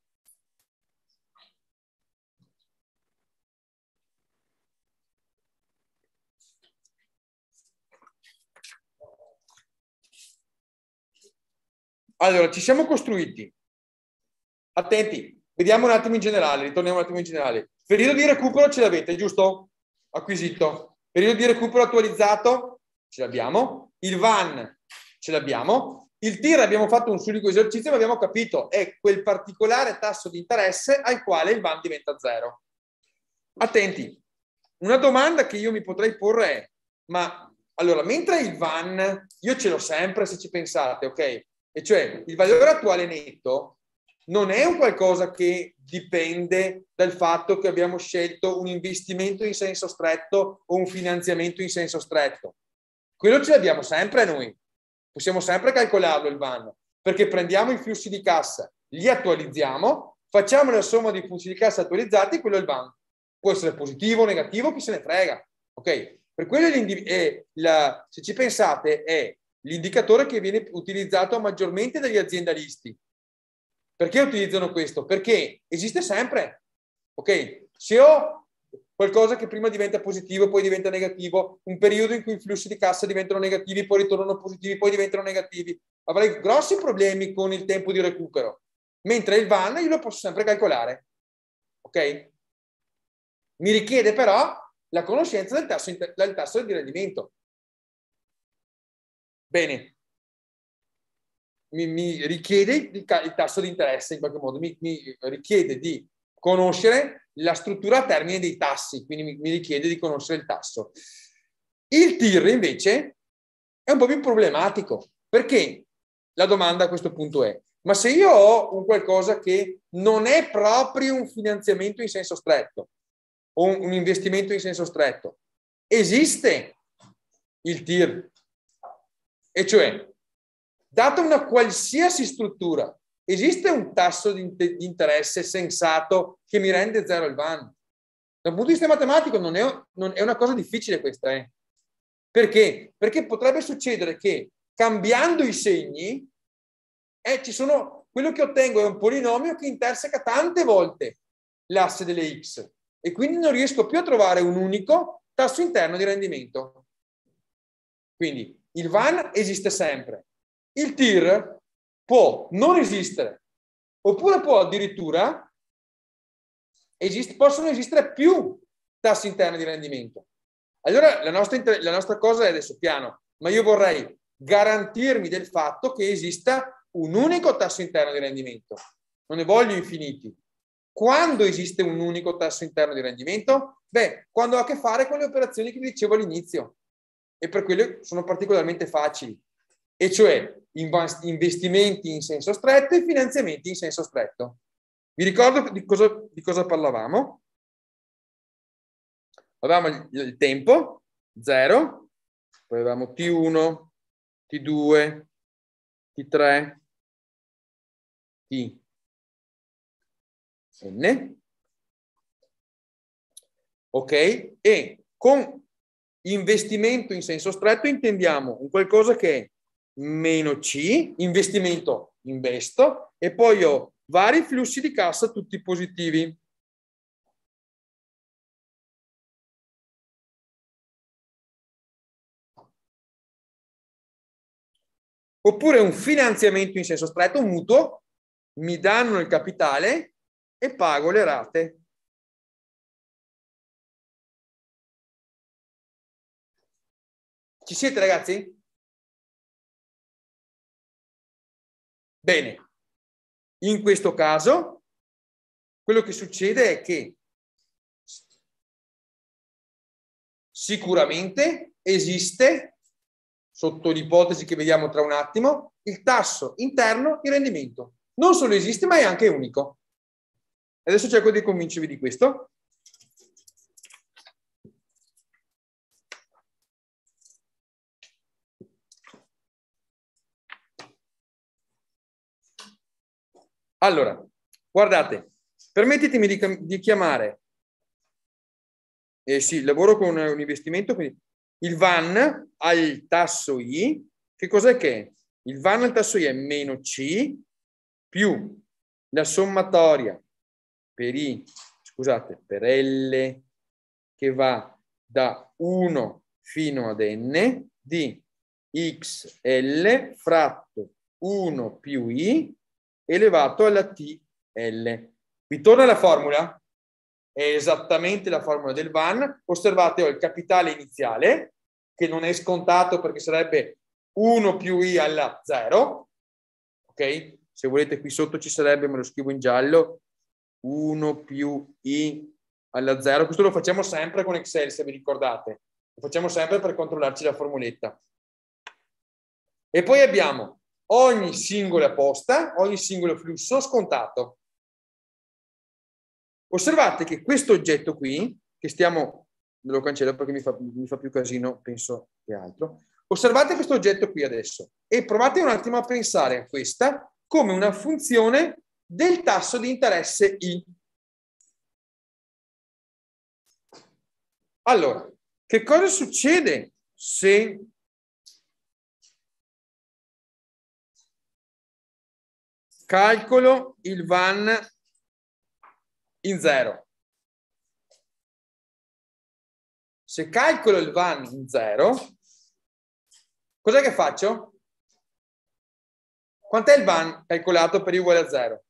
Allora, ci siamo costruiti. Attenti, vediamo un attimo in generale, ritorniamo un attimo in generale. Periodo di recupero ce l'avete, giusto? Acquisito. Periodo di recupero attualizzato ce l'abbiamo. Il V A N ce l'abbiamo. Il T I R abbiamo fatto un unico esercizio, ma abbiamo capito è quel particolare tasso di interesse al quale il V A N diventa zero. Attenti, una domanda che io mi potrei porre è, ma allora, mentre il V A N, io ce l'ho sempre se ci pensate, ok? E cioè, il valore attuale netto non è un qualcosa che dipende dal fatto che abbiamo scelto un investimento in senso stretto o un finanziamento in senso stretto. Quello ce l'abbiamo sempre noi. Possiamo sempre calcolarlo il V A N, perché prendiamo i flussi di cassa, li attualizziamo, facciamo la somma dei flussi di cassa attualizzati, quello è il V A N. Può essere positivo o negativo, chi se ne frega. Ok? Per quello è la, se ci pensate, è l'indicatore che viene utilizzato maggiormente dagli aziendalisti. Perché utilizzano questo? Perché esiste sempre. Ok? Se ho qualcosa che prima diventa positivo, poi diventa negativo, un periodo in cui i flussi di cassa diventano negativi, poi ritornano positivi, poi diventano negativi, avrei grossi problemi con il tempo di recupero. Mentre il V A N io lo posso sempre calcolare. Ok? Mi richiede però la conoscenza del tasso, del tasso di rendimento. Bene. Mi, mi richiede il tasso di interesse in qualche modo, mi, mi richiede di conoscere la struttura a termine dei tassi, quindi mi, mi richiede di conoscere il tasso. Il T I R invece è un po' più problematico, perché la domanda a questo punto è, ma se io ho un qualcosa che non è proprio un finanziamento in senso stretto o un, un investimento in senso stretto, esiste il T I R? E cioè, data una qualsiasi struttura, esiste un tasso di, di interesse sensato che mi rende zero il V A N? Dal punto di vista matematico non è, non è una cosa difficile questa. Eh? Perché? Perché potrebbe succedere che cambiando i segni, eh, ci sono, quello che ottengo è un polinomio che interseca tante volte l'asse delle X e quindi non riesco più a trovare un unico tasso interno di rendimento. Quindi il V A N esiste sempre. Il T I R può non esistere, oppure può addirittura esist- possono esistere più tassi interni di rendimento. Allora la nostra, la nostra cosa è adesso piano, ma io vorrei garantirmi del fatto che esista un unico tasso interno di rendimento. Non ne voglio infiniti. Quando esiste un unico tasso interno di rendimento? Beh, quando ho a che fare con le operazioni che vi dicevo all'inizio. E per quello sono particolarmente facili. e cioè investimenti in senso stretto e finanziamenti in senso stretto. Vi ricordo di cosa, di cosa parlavamo? Avevamo il, il tempo, zero, poi avevamo T uno, T due, T tre, T N. Ok? E con investimento in senso stretto intendiamo un qualcosa che è meno C, investimento investo, e poi ho vari flussi di cassa tutti positivi. Oppure un finanziamento in senso stretto, un mutuo, mi danno il capitale e pago le rate. Ci siete, ragazzi? Bene. In questo caso, quello che succede è che sicuramente esiste, sotto l'ipotesi che vediamo tra un attimo, il tasso interno di rendimento. Non solo esiste, ma è anche unico. Adesso cerco di convincervi di questo. Allora, guardate, permettetemi di, di chiamare, eh sì, lavoro con un investimento, quindi il V A N al tasso I, che cos'è che è? Il V A N al tasso I è meno C più la sommatoria per I, scusate, per L che va da uno fino ad N di X L fratto uno più I elevato alla T L. Vi torna la formula? È esattamente la formula del V A N. Osservate, ho il capitale iniziale, che non è scontato perché sarebbe uno più I alla zero. Ok? Se volete qui sotto ci sarebbe, me lo scrivo in giallo, uno più I alla zero. Questo lo facciamo sempre con Excel, se vi ricordate. Lo facciamo sempre per controllarci la formuletta. E poi abbiamo ogni singola posta, ogni singolo flusso scontato. Osservate che questo oggetto qui, che stiamo, me lo cancello perché mi fa, mi fa più casino, penso che altro. Osservate questo oggetto qui adesso e provate un attimo a pensare a questa come una funzione del tasso di interesse I. Allora, che cosa succede se calcolo il V A N in zero? Se calcolo il V A N in zero, cos'è che faccio? Quant'è il V A N calcolato per I uguale a zero?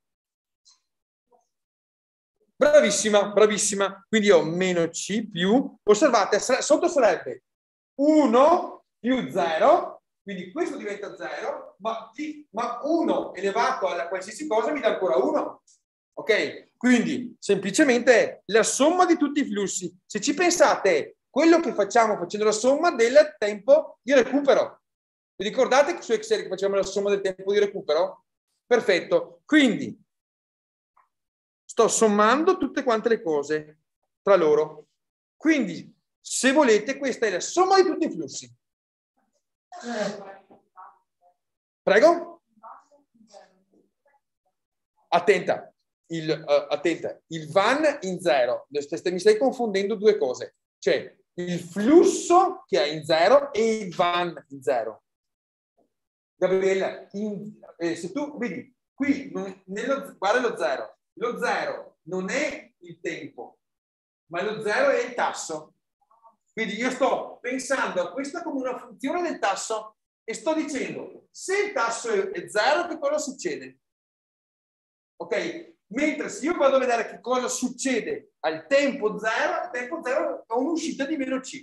Bravissima, bravissima. Quindi ho meno C più, osservate, sotto sarebbe uno più zero, quindi questo diventa zero, ma, ma uno elevato alla qualsiasi cosa mi dà ancora uno. Ok? Quindi semplicemente la somma di tutti i flussi. Se ci pensate, quello che facciamo facendo la somma del tempo di recupero. Vi ricordate che su Excel che facciamo la somma del tempo di recupero? Perfetto. Quindi sto sommando tutte quante le cose tra loro. Quindi, se volete, questa è la somma di tutti i flussi. Prego? Attenta. Il, uh, attenta. Il V A N in zero. Mi stai confondendo due cose. Cioè, il flusso che è in zero e il V A N in zero. Gabriella, in, eh, se tu vedi, qui, non, nello, guarda lo zero. Lo zero non è il tempo, ma lo zero è il tasso. Quindi io sto pensando a questa come una funzione del tasso e sto dicendo, se il tasso è zero, che cosa succede? Ok? Mentre se io vado a vedere che cosa succede al tempo zero, al tempo zero ho un'uscita di meno C.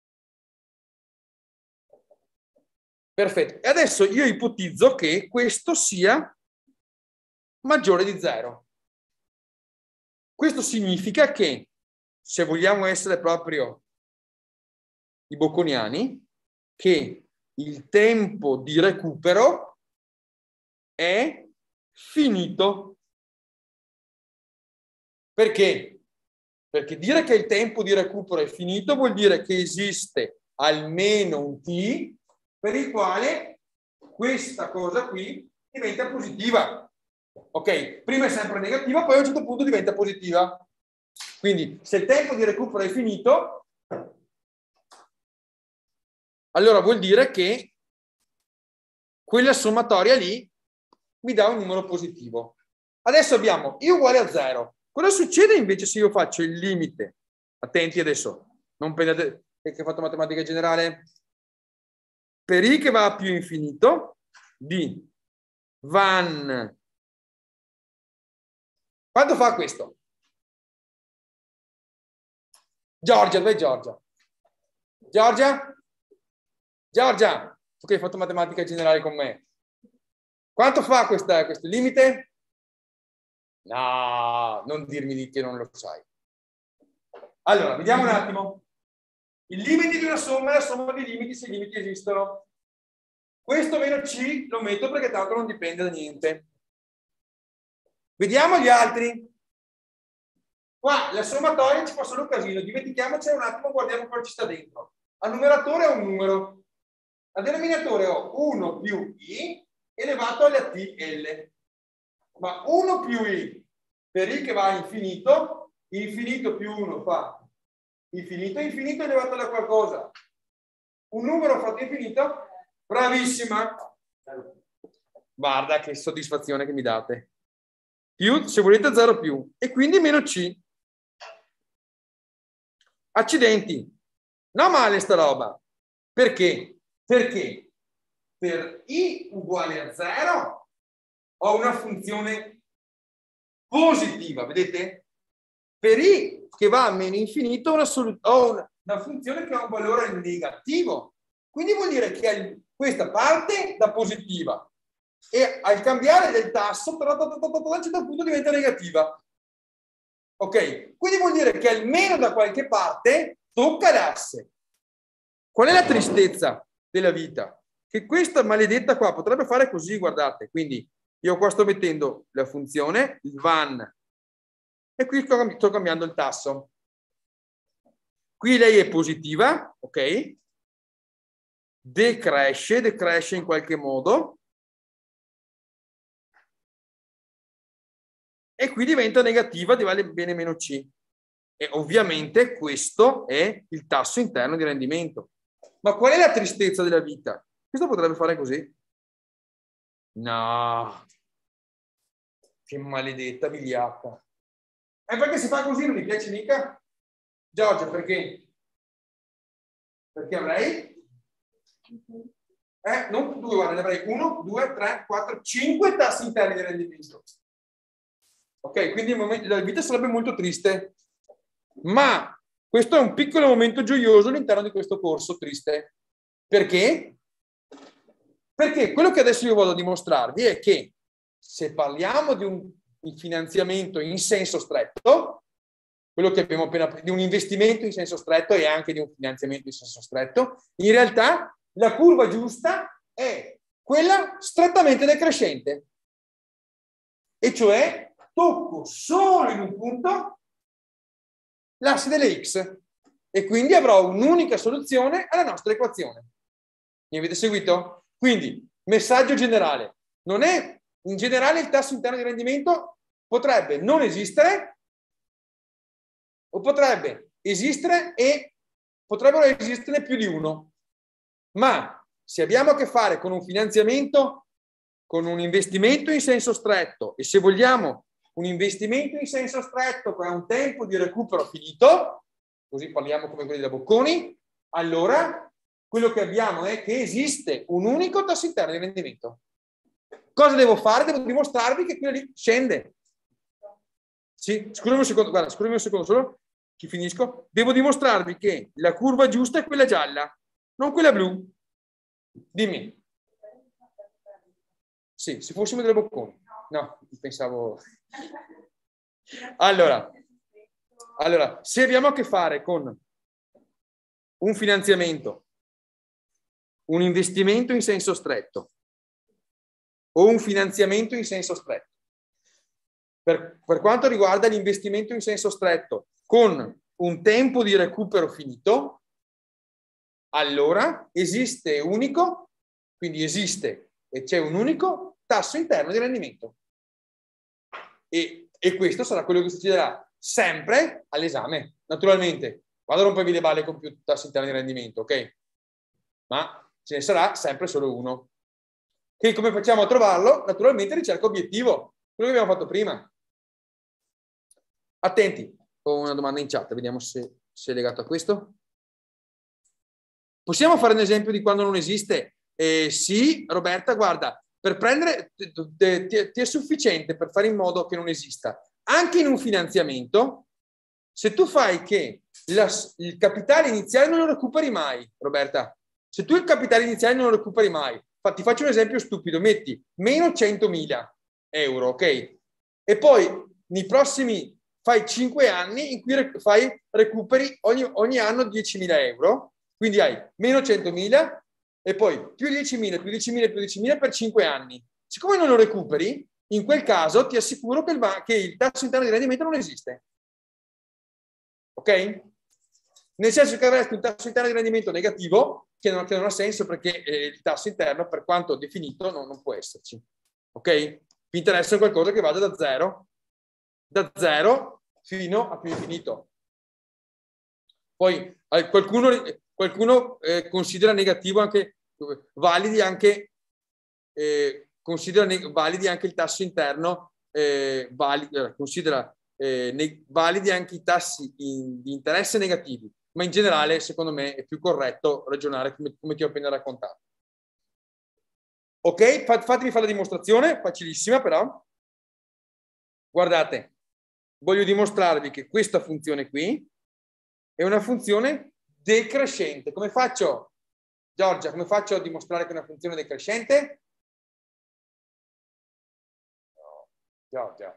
Perfetto. E adesso io ipotizzo che questo sia maggiore di zero. Questo significa che, se vogliamo essere proprio i bocconiani, che il tempo di recupero è finito. Perché? Perché dire che il tempo di recupero è finito vuol dire che esiste almeno un t per il quale questa cosa qui diventa positiva. Ok? Prima è sempre negativa, poi a un certo punto diventa positiva. Quindi se il tempo di recupero è finito, allora vuol dire che quella sommatoria lì mi dà un numero positivo. Adesso abbiamo i uguale a zero. Cosa succede invece se io faccio il limite? Attenti adesso, non pensate che ho fatto matematica generale. Per i che va a più infinito, di van. Quanto fa questo? Giorgia, dov'è Giorgia? Giorgia? Giorgia, tu che hai fatto matematica generale con me. Quanto fa questa, questo limite? No, non dirmi che non lo sai. Allora, vediamo un attimo. Il limite di una somma è la somma dei limiti se i limiti esistono. Questo meno c lo metto perché tanto non dipende da niente. Vediamo gli altri. Qua la sommatoria ci fa solo un casino. Dimentichiamocela un attimo, guardiamo cosa ci sta dentro. Al numeratore ho un numero. Al denominatore ho uno più i elevato alla t l. Ma uno più i per i che va a infinito, infinito più uno fa infinito, infinito elevato da qualcosa. Un numero fatto infinito? Bravissima! Guarda che soddisfazione che mi date. Più, se volete, zero più. E quindi meno c. Accidenti. Non male sta roba. Perché? Perché per i uguale a zero ho una funzione positiva, vedete? Per i che va a meno infinito ho una, ho una, una funzione che ha un valore negativo. Quindi vuol dire che questa parte da positiva e al cambiare del tasso a un certo punto diventa negativa. Ok? Quindi vuol dire che almeno da qualche parte tocca l'asse. Qual è la tristezza della vita? Che questa maledetta qua potrebbe fare così, guardate. Quindi io qua sto mettendo la funzione, il van, e qui sto cambiando il tasso. Qui lei è positiva, ok? Decresce, decresce in qualche modo. E qui diventa negativa, di vale bene meno c. E ovviamente questo è il tasso interno di rendimento. Ma qual è la tristezza della vita? Questo potrebbe fare così? No. Che maledetta vigliacca. E perché si fa così non mi piace mica? Giorgia, perché? Perché avrei? Eh, non due, guarda, ne avrei uno, due, tre, quattro, cinque tassi interni di rendimento. Ok, quindi il momento, la vita sarebbe molto triste. Ma questo è un piccolo momento gioioso all'interno di questo corso triste. Perché? Perché quello che adesso io vado a dimostrarvi è che se parliamo di un finanziamento in senso stretto, quello che abbiamo appena di un investimento in senso stretto e anche di un finanziamento in senso stretto, in realtà la curva giusta è quella strettamente decrescente. E cioè tocco solo in un punto l'asse delle x e quindi avrò un'unica soluzione alla nostra equazione. Mi avete seguito? Quindi, messaggio generale. Non è, in generale il tasso interno di rendimento potrebbe non esistere o potrebbe esistere e potrebbero esistere più di uno. Ma se abbiamo a che fare con un finanziamento, con un investimento in senso stretto e se vogliamo un investimento in senso stretto con un tempo di recupero finito, così parliamo come quelli da Bocconi, allora quello che abbiamo è che esiste un unico tasso interno di rendimento. Cosa devo fare? Devo dimostrarvi che quello lì scende. Sì, scusami un secondo, guarda, scusami un secondo solo, che finisco. Devo dimostrarvi che la curva giusta è quella gialla, non quella blu. Dimmi. Sì, se fossimo delle Bocconi. No, pensavo... Allora, allora, se abbiamo a che fare con un finanziamento un investimento in senso stretto o un finanziamento in senso stretto. Per, per quanto riguarda l'investimento in senso stretto con un tempo di recupero finito, allora esiste unico, quindi esiste e c'è un unico tasso interno di rendimento. E, e questo sarà quello che succederà sempre all'esame. Naturalmente, vado a rompervi le balle con più tassi interni di rendimento, ok? Ma ce ne sarà sempre solo uno. Che come facciamo a trovarlo? Naturalmente ricerca obiettivo, quello che abbiamo fatto prima. Attenti, ho una domanda in chat, vediamo se, se è legato a questo. Possiamo fare un esempio di quando non esiste? Eh, sì, Roberta, guarda, per prendere, ti, ti, ti è sufficiente per fare in modo che non esista. Anche in un finanziamento, se tu fai che la, il capitale iniziale non lo recuperi mai, Roberta, se tu il capitale iniziale non lo recuperi mai, ti faccio un esempio stupido, metti meno centomila euro, ok? E poi nei prossimi fai cinque anni in cui fai, recuperi ogni, ogni anno diecimila euro, quindi hai meno centomila e poi più diecimila, più diecimila, più diecimila per cinque anni. Siccome non lo recuperi, in quel caso ti assicuro che il, che il tasso interno di rendimento non esiste. Ok? Nel senso che avresti un tasso interno di rendimento negativo che non, che non ha senso perché eh, il tasso interno, per quanto definito, non, non può esserci. Ok? Vi interessa qualcosa che vada da zero? Da zero fino a più infinito. Poi eh, qualcuno, qualcuno eh, considera negativo anche, validi anche, eh, considera validi anche il tasso interno, eh, validi, eh, considera eh, ne, validi anche i tassi in, di interesse negativi, ma in generale secondo me è più corretto ragionare come, come ti ho appena raccontato. Ok, fatemi fare la dimostrazione, facilissima però. Guardate, voglio dimostrarvi che questa funzione qui è una funzione decrescente. Come faccio, Giorgia, come faccio a dimostrare che è una funzione decrescente? No, Giorgia.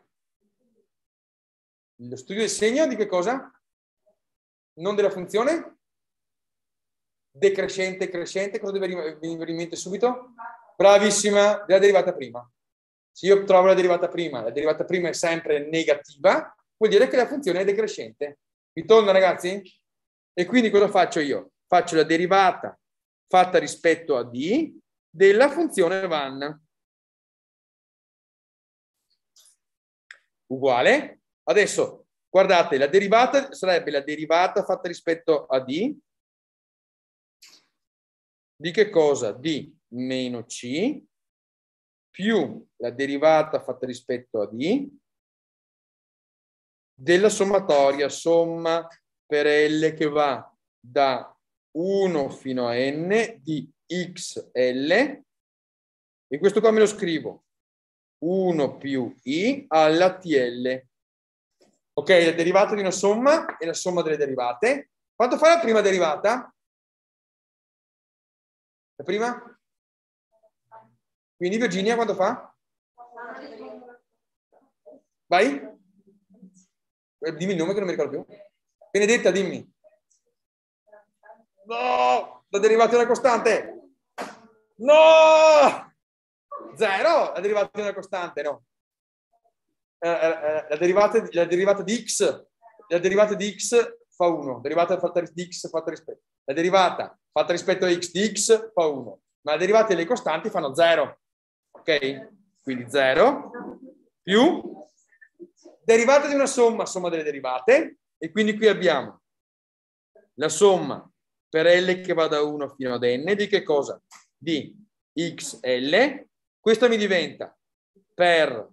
Lo studio del segno di che cosa? Non della funzione? Decrescente, crescente, cosa deve venire in mente subito? Bravissima, della derivata prima. Se io trovo la derivata prima, la derivata prima è sempre negativa, vuol dire che la funzione è decrescente. Vi torna, ragazzi? E quindi cosa faccio io? Faccio la derivata fatta rispetto a d della funzione van. Uguale. Adesso, guardate, la derivata sarebbe la derivata fatta rispetto a d di che cosa? D meno c più la derivata fatta rispetto a d della sommatoria somma per L che va da uno fino a n di xl, e questo qua me lo scrivo uno più i alla tl. Ok, la derivata di una somma è la somma delle derivate. Quanto fa la prima derivata? La prima? Quindi Virginia quanto fa? Vai? Dimmi il nome che non mi ricordo più. Benedetta, dimmi. No! La derivata di una costante. No! Zero! La derivata di una costante, no. Eh, eh, la, derivata, la derivata di x, la derivata di x fa uno. Derivata fatta di x fatta rispetto. La derivata fatta rispetto a x di x fa uno. Ma le derivate delle costanti fanno zero. Ok? Quindi zero più derivata di una somma, somma delle derivate, e quindi qui abbiamo la somma per L che va da uno fino ad n di che cosa? Di xl, questo mi diventa per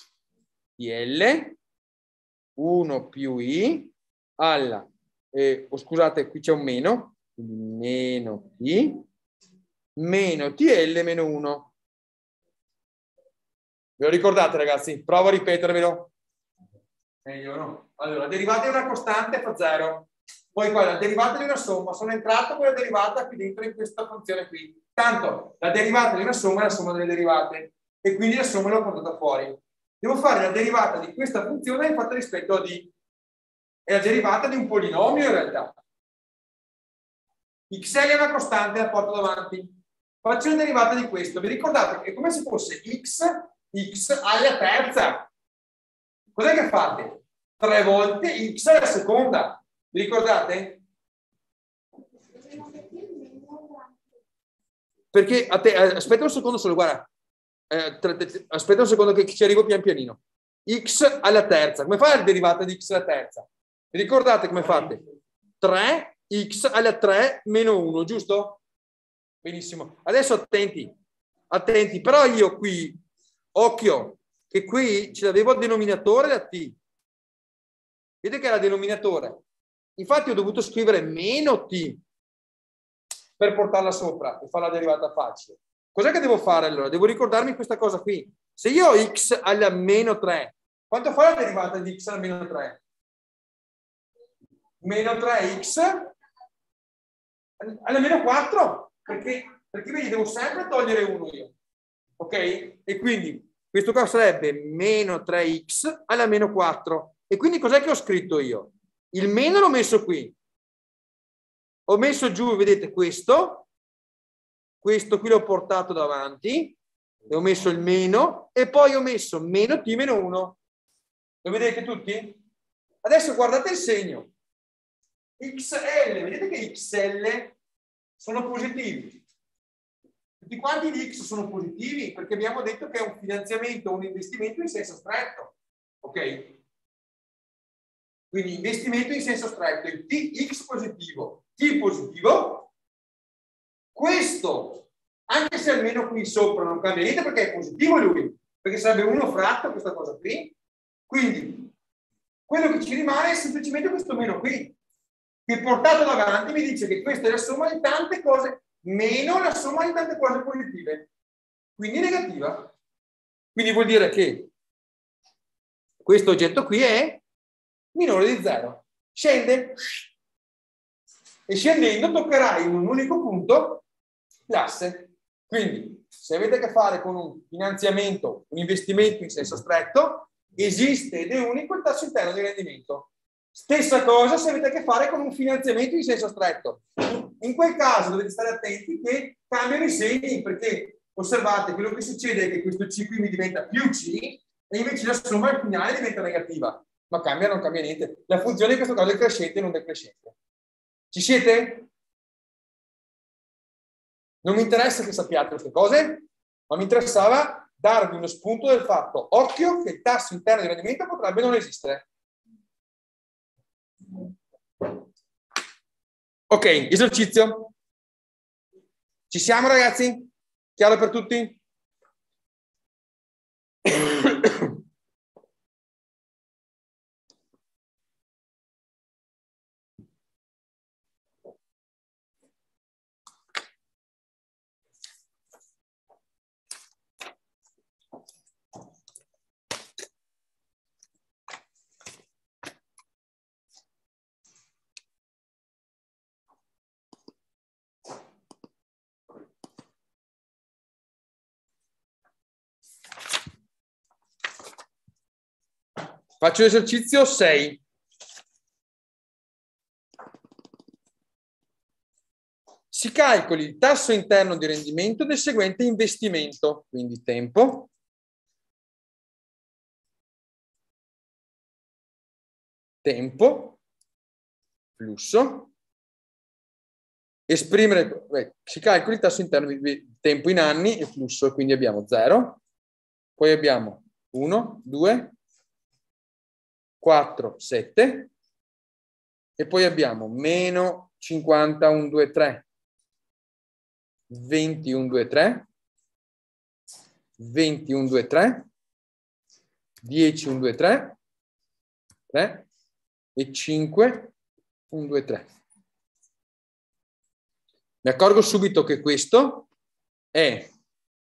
L uno più i alla, eh, oh, scusate, qui c'è un meno, meno i meno tl meno uno. Ve lo ricordate, ragazzi? Provo a ripetervelo. Meglio, no? Allora, la derivata di una costante fa zero. Poi qua la derivata di una somma. Sono entrato con la derivata qui dentro in questa funzione qui. Tanto la derivata di una somma è la somma delle derivate. E quindi la somma l'ho portata fuori. Devo fare la derivata di questa funzione fatta rispetto a d. È la derivata di un polinomio in realtà. Xl è una costante, la porto davanti. faccio la derivata di questo. Vi ricordate che è come se fosse x, x alla terza. Cos'è che fate? tre volte x alla seconda. Vi ricordate? Perché a te, aspetta un secondo solo, guarda. Eh, tra, aspetta un secondo che ci arrivo pian pianino. X alla terza. Come fai la derivata di x alla terza? Vi ricordate come fate? tre x alla tre meno uno, giusto? Benissimo. Adesso attenti, attenti, però io qui, occhio, che qui ce l'avevo il denominatore da t. Vedete che era denominatore. Infatti ho dovuto scrivere meno t per portarla sopra e fare la derivata facile. Cos'è che devo fare allora? Devo ricordarmi questa cosa qui. Se io ho x alla meno tre, quanto fa la derivata di x alla meno tre? Meno tre x alla meno quattro, perché, perché vedi, devo sempre togliere uno io. Ok? E quindi questo qua sarebbe meno tre x alla meno quattro. E quindi cos'è che ho scritto io? Il meno l'ho messo qui. Ho messo giù, vedete, questo. Questo qui l'ho portato davanti. E ho messo il meno. E poi ho messo meno t meno uno. Lo vedete tutti? Adesso guardate il segno. X L, vedete che X L sono positivi. Tutti quanti gli X sono positivi perché abbiamo detto che è un finanziamento, un investimento in senso stretto. Ok? Quindi investimento in senso stretto, il T X positivo, T positivo. Questo, anche se almeno qui sopra non cambia niente perché è positivo lui, perché sarebbe uno fratto questa cosa qui. Quindi quello che ci rimane è semplicemente questo meno qui, che portato davanti mi dice che questa è la somma di tante cose meno la somma di tante cose positive, quindi negativa. Quindi vuol dire che questo oggetto qui è minore di zero. Scende e scendendo toccherai in un unico punto l'asse. Quindi se avete a che fare con un finanziamento, un investimento in senso stretto, esiste ed è unico il tasso interno di rendimento. Stessa cosa se avete a che fare con un finanziamento in senso stretto. In quel caso dovete stare attenti che cambiano i segni, perché osservate, quello che succede è che questo C qui mi diventa più C e invece la somma al finale diventa negativa. Ma cambia, non cambia niente. La funzione in questo caso è crescente e non decrescente. Ci siete? Non mi interessa che sappiate queste cose, ma mi interessava darvi uno spunto del fatto, occhio, che il tasso interno di rendimento potrebbe non esistere. Ok, esercizio. Ci siamo ragazzi? Chiaro per tutti? Faccio l'esercizio sei. Si calcoli il tasso interno di rendimento del seguente investimento, quindi tempo, tempo, flusso, esprimere, beh, si calcoli il tasso interno di tempo in anni e flusso, quindi abbiamo zero, poi abbiamo uno, due, quattro, sette e poi abbiamo meno cinquanta, uno, due, tre, venti, uno, due, tre, venti, uno, due, tre, dieci, uno, due, tre, tre e cinque, uno, due, tre. Mi accorgo subito che questo è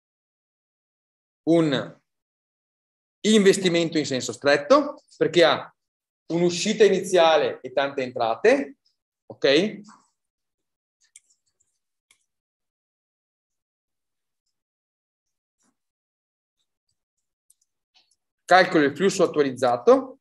un investimento in senso stretto perché ha un'uscita iniziale e tante entrate, ok? Calcolo il flusso attualizzato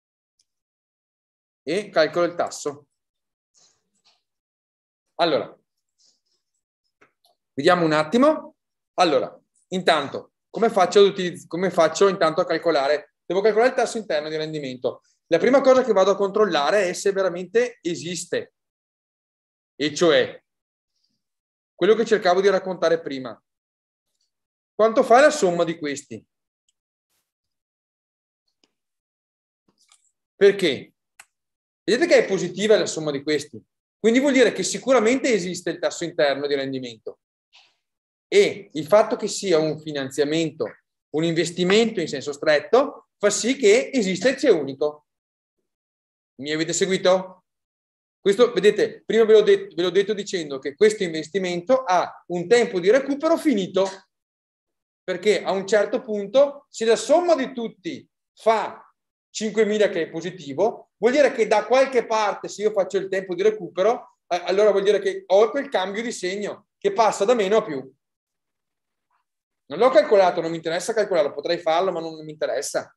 e calcolo il tasso. Allora, Vediamo un attimo. Allora, intanto, come faccio, ad utilizz- come faccio intanto a calcolare? Devo calcolare il tasso interno di rendimento. La prima cosa che vado a controllare è se veramente esiste, e cioè quello che cercavo di raccontare prima. Quanto fa la somma di questi? Perché? Vedete che è positiva la somma di questi. Quindi vuol dire che sicuramente esiste il tasso interno di rendimento. E il fatto che sia un finanziamento, un investimento in senso stretto, fa sì che esista il C unico. Mi avete seguito? Questo, vedete, prima ve l'ho detto, ve l'ho detto dicendo che questo investimento ha un tempo di recupero finito, perché a un certo punto, se la somma di tutti fa cinquemila che è positivo, vuol dire che da qualche parte, se io faccio il tempo di recupero, eh, allora vuol dire che ho quel cambio di segno che passa da meno a più. Non l'ho calcolato, non mi interessa calcolarlo, potrei farlo, ma non mi interessa.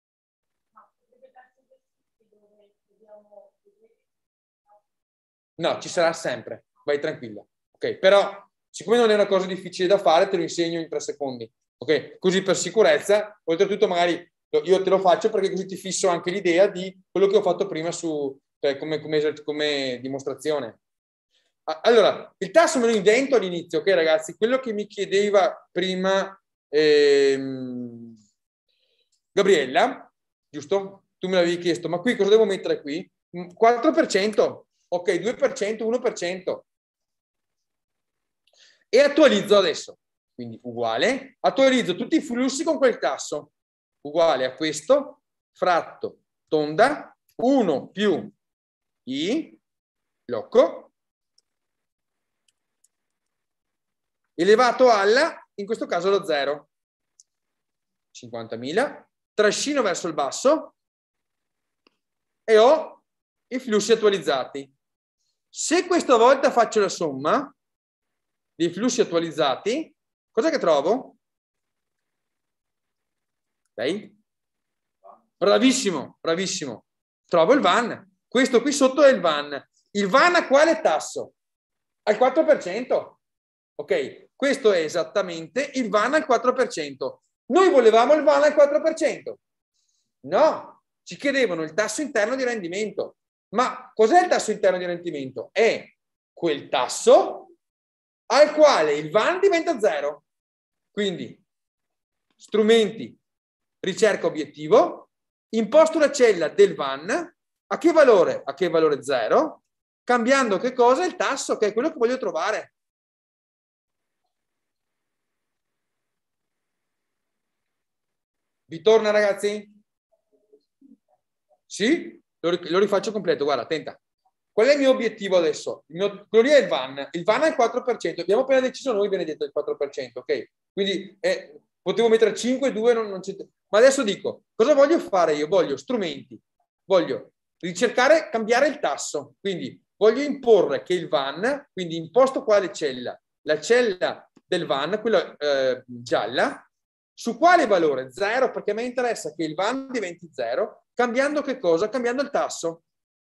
No, ci sarà sempre, vai tranquilla. Ok, però siccome non è una cosa difficile da fare, te lo insegno in tre secondi. Ok, così per sicurezza, oltretutto magari io te lo faccio perché così ti fisso anche l'idea di quello che ho fatto prima su, cioè come, come, come dimostrazione. Allora, il tasso me lo invento all'inizio, ok ragazzi? Quello che mi chiedeva prima ehm, Gabriella, giusto? Tu me l'avevi chiesto, ma qui cosa devo mettere qui? quattro per cento. Ok, due per cento, uno per cento. E attualizzo adesso. Quindi uguale. Attualizzo tutti i flussi con quel tasso. Uguale a questo, fratto, tonda, uno più i, blocco, elevato alla, in questo caso lo zero. cinquantamila. Trascino verso il basso e ho i flussi attualizzati. Se questa volta faccio la somma dei flussi attualizzati, cos'è che trovo? Ok? Bravissimo, bravissimo. Trovo il V A N. Questo qui sotto è il V A N. Il V A N a quale tasso? Al quattro per cento. Ok? Questo è esattamente il V A N al quattro per cento. Noi volevamo il V A N al quattro per cento. No, ci chiedevano il tasso interno di rendimento. Ma cos'è il tasso interno di rendimento? È quel tasso al quale il V A N diventa zero. Quindi, strumenti, ricerca obiettivo, imposto una cella del V A N, a che valore? A che valore zero, cambiando che cosa? Il tasso, che è quello che voglio trovare. Vi torna ragazzi? Sì? Lo, lo rifaccio completo, guarda, attenta. Qual è il mio obiettivo adesso? Il mio, quello lì è il V A N. Il V A N è il quattro per cento. Abbiamo appena deciso noi, Benedetto, il quattro per cento, ok? Quindi eh, potevo mettere cinque, due, non, non c'è... Ma adesso dico, cosa voglio fare io? Voglio strumenti. Voglio ricercare, cambiare il tasso. Quindi voglio imporre che il V A N, quindi imposto quale cella? La cella del V A N, quella eh, gialla, su quale valore? Zero, perché a me interessa che il V A N diventi zero, cambiando che cosa? Cambiando il tasso.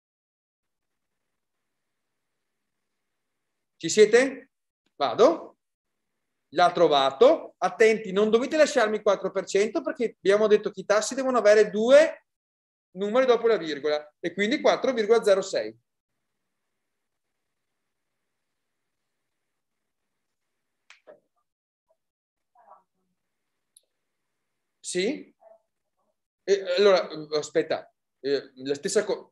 Ci siete? Vado. L'ha trovato. Attenti, non dovete lasciarmi il quattro per cento perché abbiamo detto che i tassi devono avere due numeri dopo la virgola e quindi quattro virgola zero sei. Sì? E, allora, aspetta, eh, la stessa cosa.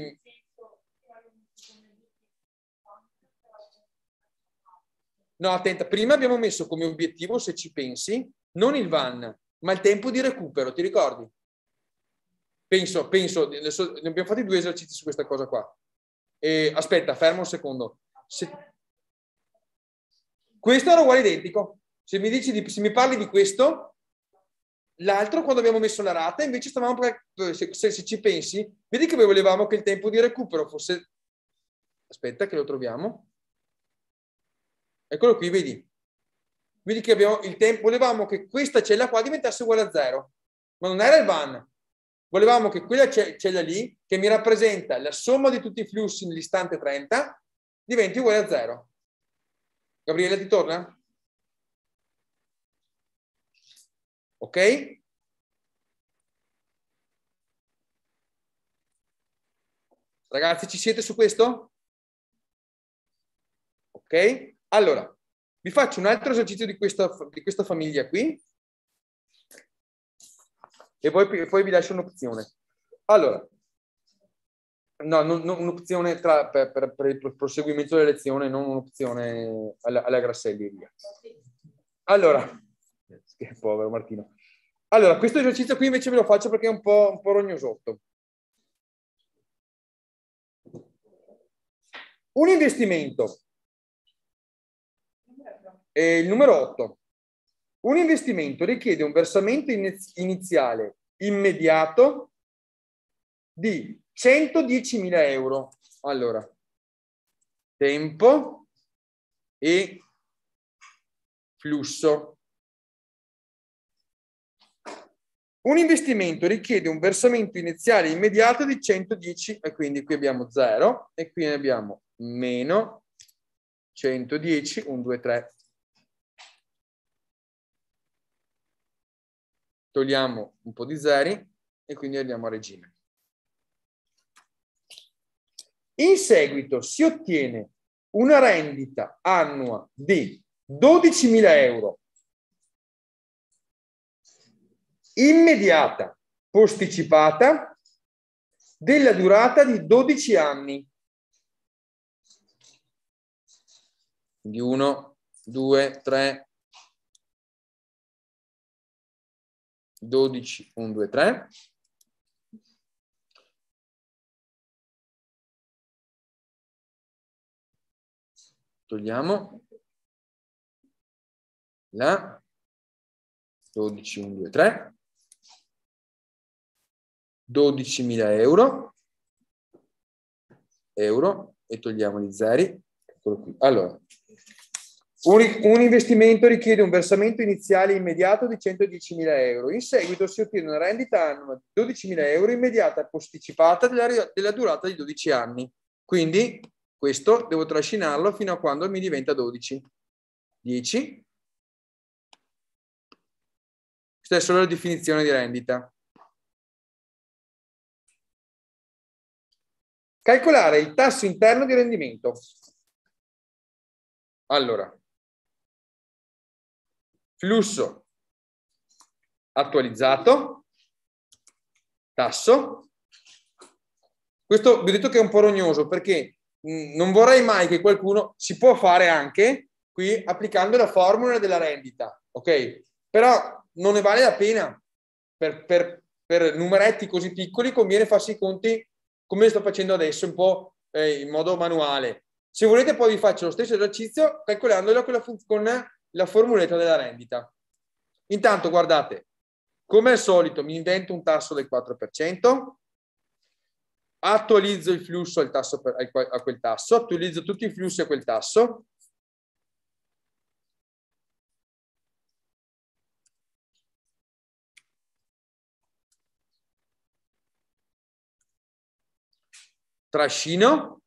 No, attenta, prima abbiamo messo come obiettivo, se ci pensi, non il V A N, ma il tempo di recupero, ti ricordi? Penso, penso, adesso ne abbiamo fatti due esercizi su questa cosa qua. E, aspetta, fermo un secondo. Se... Questo era uguale identico. Se mi, dici di, se mi parli di questo, l'altro quando abbiamo messo la rata, invece stavamo, se, se, se ci pensi, vedi che volevamo che il tempo di recupero fosse... Aspetta che lo troviamo. Eccolo qui, vedi. Vedi che abbiamo il tempo, volevamo che questa cella qua diventasse uguale a zero, ma non era il V A N. Volevamo che quella cella lì, che mi rappresenta la somma di tutti i flussi nell'istante trenta, diventi uguale a zero. Gabriele, ti torna? Ok? Ragazzi, ci siete su questo? Ok? Allora, vi faccio un altro esercizio di questa, di questa famiglia qui e poi, poi vi lascio un'opzione. Allora, no, non, non un'opzione tra, per, per, per il proseguimento della lezione, non un'opzione alla, alla Grasselli e via. Allora, che povero Martino. Allora, questo esercizio qui invece ve lo faccio perché è un po', un po' rognosotto. Un investimento. E il numero otto. Un investimento richiede un versamento iniziale immediato di centodiecimila euro. Allora, tempo e flusso. Un investimento richiede un versamento iniziale immediato di centodieci, e quindi qui abbiamo zero e qui ne abbiamo meno centodieci, uno, due, tre. Togliamo un po' di zeri e quindi andiamo a regime. In seguito si ottiene una rendita annua di dodicimila euro immediata, posticipata, della durata di dodici anni. Quindi uno, due, tre, dodici, uno, due, tre. Togliamo la dodici, uno, due, tre. dodicimila euro. Euro e togliamo gli zeri. Eccolo qui. Allora, un, un investimento richiede un versamento iniziale immediato di centodiecimila euro. In seguito si ottiene una rendita annua di dodicimila euro immediata posticipata della, della durata di dodici anni. Quindi questo devo trascinarlo fino a quando mi diventa dodici. dieci. Questa è solo la definizione di rendita. Calcolare il tasso interno di rendimento. Allora, flusso attualizzato, tasso. Questo vi ho detto che è un po' rognoso perché mh, non vorrei mai che qualcuno si può fare anche qui applicando la formula della rendita, ok? Però non ne vale la pena. Per, per, per numeretti così piccoli conviene farsi i conti come sto facendo adesso, un po' eh, in modo manuale. Se volete poi vi faccio lo stesso esercizio calcolandolo con la, con la formuletta della rendita. Intanto guardate, come al solito mi invento un tasso del quattro per cento, attualizzo il flusso al tasso per, a quel tasso, attualizzo tutti i flussi a quel tasso, trascino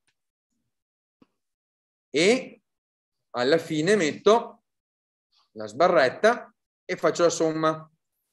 e alla fine metto la sbarretta e faccio la somma.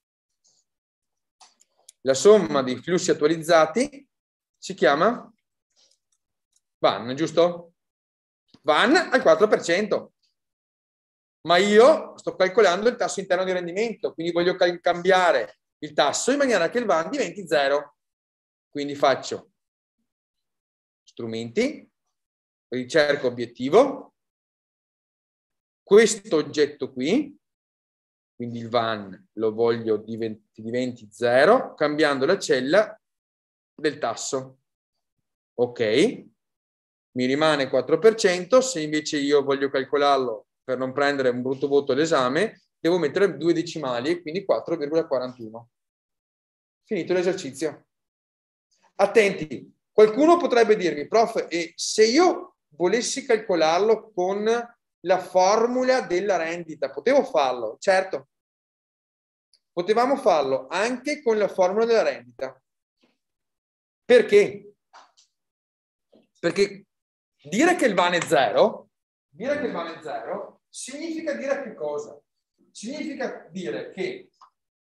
La somma dei flussi attualizzati si chiama V A N, giusto? V A N al quattro per cento. Ma io sto calcolando il tasso interno di rendimento, quindi voglio cambiare il tasso in maniera che il V A N diventi zero. Quindi faccio strumenti, ricerca obiettivo, questo oggetto qui, quindi il V A N lo voglio diventi, diventi zero, cambiando la cella del tasso. Ok, mi rimane quattro per cento, se invece io voglio calcolarlo per non prendere un brutto voto all'esame, devo mettere due decimali e quindi quattro virgola quarantuno. Finito l'esercizio. Attenti, qualcuno potrebbe dirmi, prof, e se io volessi calcolarlo con la formula della rendita, potevo farlo? Certo, potevamo farlo anche con la formula della rendita. Perché? Perché dire che il V A N è zero, dire che il V A N è zero, significa dire che cosa? Significa dire che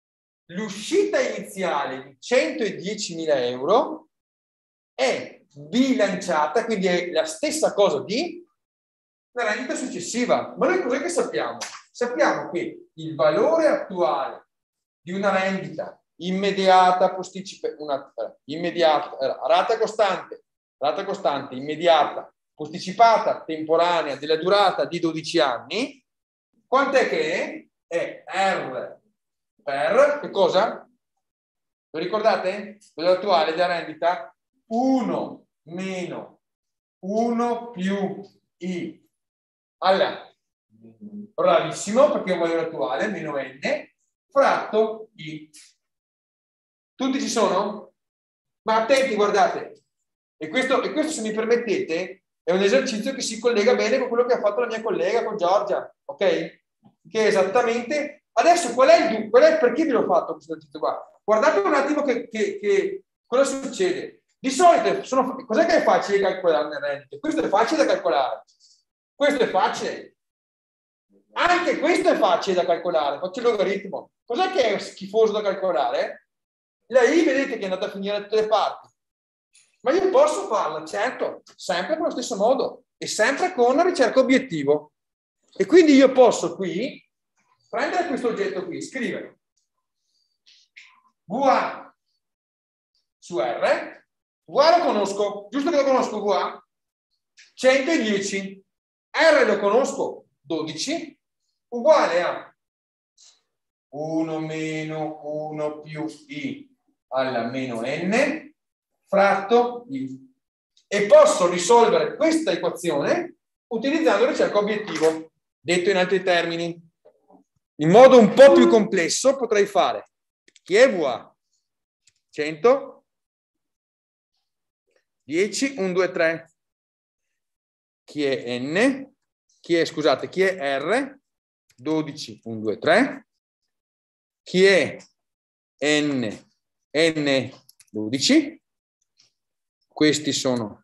l'uscita iniziale di centodiecimila euro è bilanciata, quindi è la stessa cosa di la rendita successiva. Ma noi cos'è che sappiamo? Sappiamo che il valore attuale di una rendita immediata, posticipa, una immediata, rata costante, rata costante, immediata, posticipata, temporanea, della durata di dodici anni, quant'è che è? È R per, che cosa? Lo ricordate? Quello attuale della rendita? uno meno uno più I. Allora, bravissimo, perché è un valore attuale, meno N, fratto I. Tutti ci sono? Ma attenti, guardate. E questo, e questo, se mi permettete, è un esercizio che si collega bene con quello che ha fatto la mia collega, con Giorgia, ok? Che è esattamente... Adesso, qual è il, qual è il perché ve l'ho fatto questo esercizio qua? Guardate un attimo che, che, che cosa succede. Di solito, sono, cos'è che è facile calcolare nel rendite? Questo è facile da calcolare. Questo è facile. Anche questo è facile da calcolare. Faccio il logaritmo. Cos'è che è schifoso da calcolare? La I vedete che è andata a finire da tutte le parti. Ma io posso farla, certo, sempre con lo stesso modo e sempre con una ricerca obiettivo. E quindi io posso qui prendere questo oggetto qui, scrivere V A su R. V A lo conosco, giusto che lo conosco V A? centodieci. R lo conosco, dodici, uguale a uno meno uno più I alla meno N fratto I. E posso risolvere questa equazione utilizzando ricerca obiettivo. Detto in altri termini, in modo un po' più complesso potrei fare chi è V A? cento, dieci, uno, due, tre. Chi è N? Chi è, scusate, chi è R? dodici, uno, due, tre. Chi è N? N, dodici. Questi sono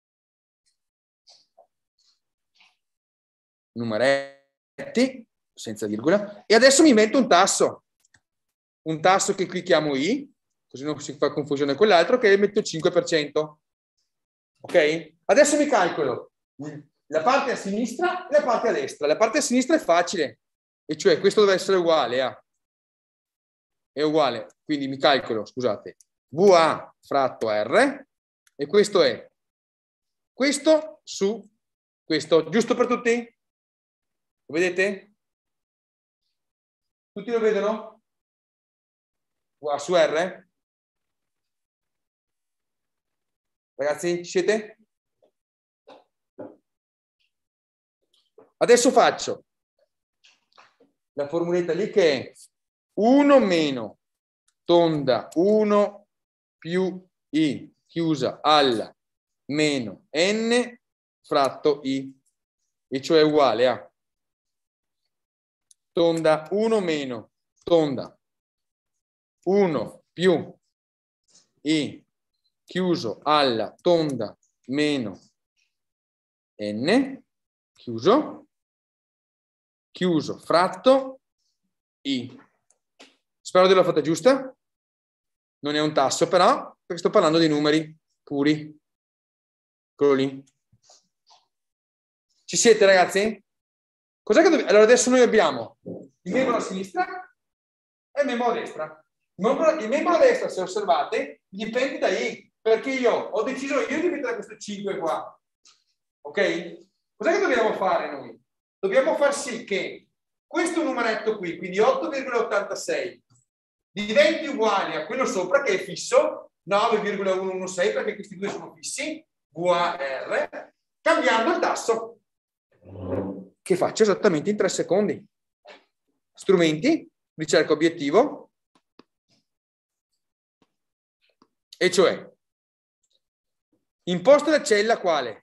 numeretti, senza virgola. E adesso mi metto un tasso. Un tasso che qui chiamo I, così non si fa confusione con l'altro, che metto il cinque per cento. Ok? Adesso mi calcolo la parte a sinistra e la parte a destra. La parte a sinistra è facile, e cioè questo deve essere uguale a, è uguale, quindi mi calcolo, scusate, V A fratto R, e questo è questo su questo, giusto per tutti? Lo vedete? Tutti lo vedono? V A su R? Ragazzi, ci siete? Adesso faccio la formuletta lì che è uno meno tonda uno più I chiusa alla meno N fratto I, e cioè uguale a tonda uno meno tonda uno più I chiuso alla tonda meno N chiuso chiuso fratto I. Spero di averla fatta giusta. Non è un tasso però, perché sto parlando di numeri puri. Eccolo lì. Ci siete, ragazzi? Cos'è che dobbiamo? Allora adesso noi abbiamo il membro a sinistra e il membro a destra. Il membro, il membro a destra, se osservate, dipende da I, perché io ho deciso io di mettere questo cinque qua. Ok? Cos'è che dobbiamo fare noi? Dobbiamo far sì che questo numeretto qui, quindi otto virgola ottantasei, diventi uguale a quello sopra che è fisso, nove virgola centodiciassette, perché questi due sono fissi, V A R, cambiando il tasso, che faccio esattamente in tre secondi. Strumenti, ricerca obiettivo, e cioè, imposto la cella quale?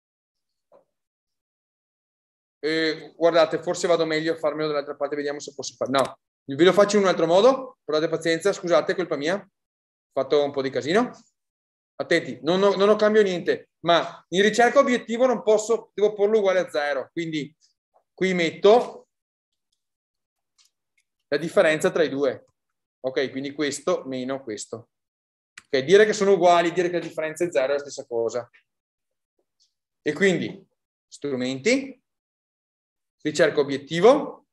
Eh, guardate, forse vado meglio a farmelo dall'altra parte, vediamo se posso fare. No, ve lo faccio in un altro modo, provate pazienza, scusate, è colpa mia, ho fatto un po' di casino. Attenti, non ho, non ho cambio niente, ma in ricerca obiettivo non posso, devo porlo uguale a zero, quindi qui metto la differenza tra i due. Ok, quindi questo meno questo. Ok, dire che sono uguali, dire che la differenza è zero è la stessa cosa. E quindi strumenti, ricerca obiettivo.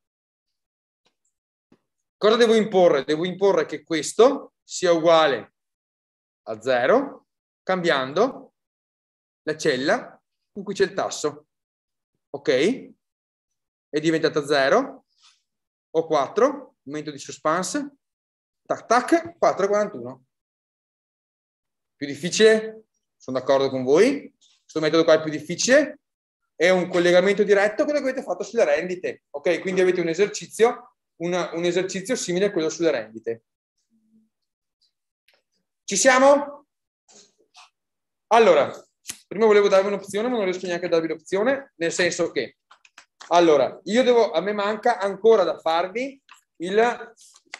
Cosa devo imporre? Devo imporre che questo sia uguale a zero, cambiando la cella in cui c'è il tasso. Ok? È diventata zero. Ho quattro, momento di suspense. Tac tac, quattro virgola quarantuno. Più difficile? Sono d'accordo con voi. Questo metodo qua è più difficile. È un collegamento diretto quello che avete fatto sulle rendite. Ok? Quindi avete un esercizio, una, un esercizio simile a quello sulle rendite. Ci siamo? Allora, prima volevo darvi un'opzione, ma non riesco neanche a darvi l'opzione, nel senso che, allora, io devo, a me manca ancora da farvi il,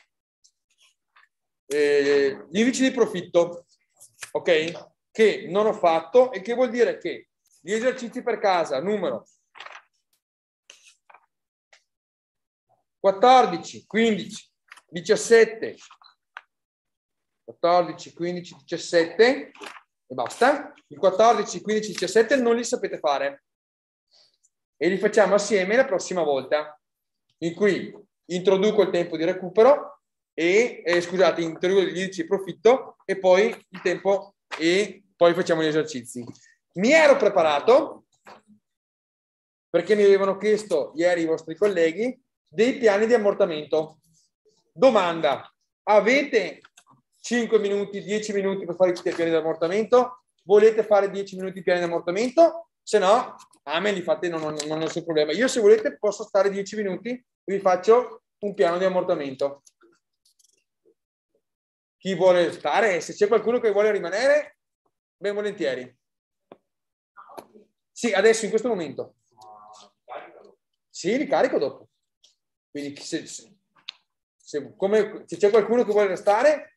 eh, gli indici di profitto, ok? Che non ho fatto e che vuol dire che gli esercizi per casa numero quattordici, quindici, diciassette, quattordici, quindici, diciassette e basta. Il quattordici, quindici, diciassette non li sapete fare e li facciamo assieme la prossima volta, in cui introduco il tempo di recupero e eh, scusate, introduco gli indici di profitto e poi il tempo e poi facciamo gli esercizi. Mi ero preparato, perché mi avevano chiesto ieri i vostri colleghi, dei piani di ammortamento. Domanda: avete cinque minuti, dieci minuti per fare i piani di ammortamento? Volete fare dieci minuti di piani di ammortamento? Se no, a me li fate, non, non, non ho nessun problema. Io, se volete, posso stare dieci minuti e vi faccio un piano di ammortamento. Chi vuole stare? Se c'è qualcuno che vuole rimanere, ben volentieri. Sì, adesso, in questo momento. Sì, li carico dopo. Quindi se, se, se, come, se c'è qualcuno che vuole restare,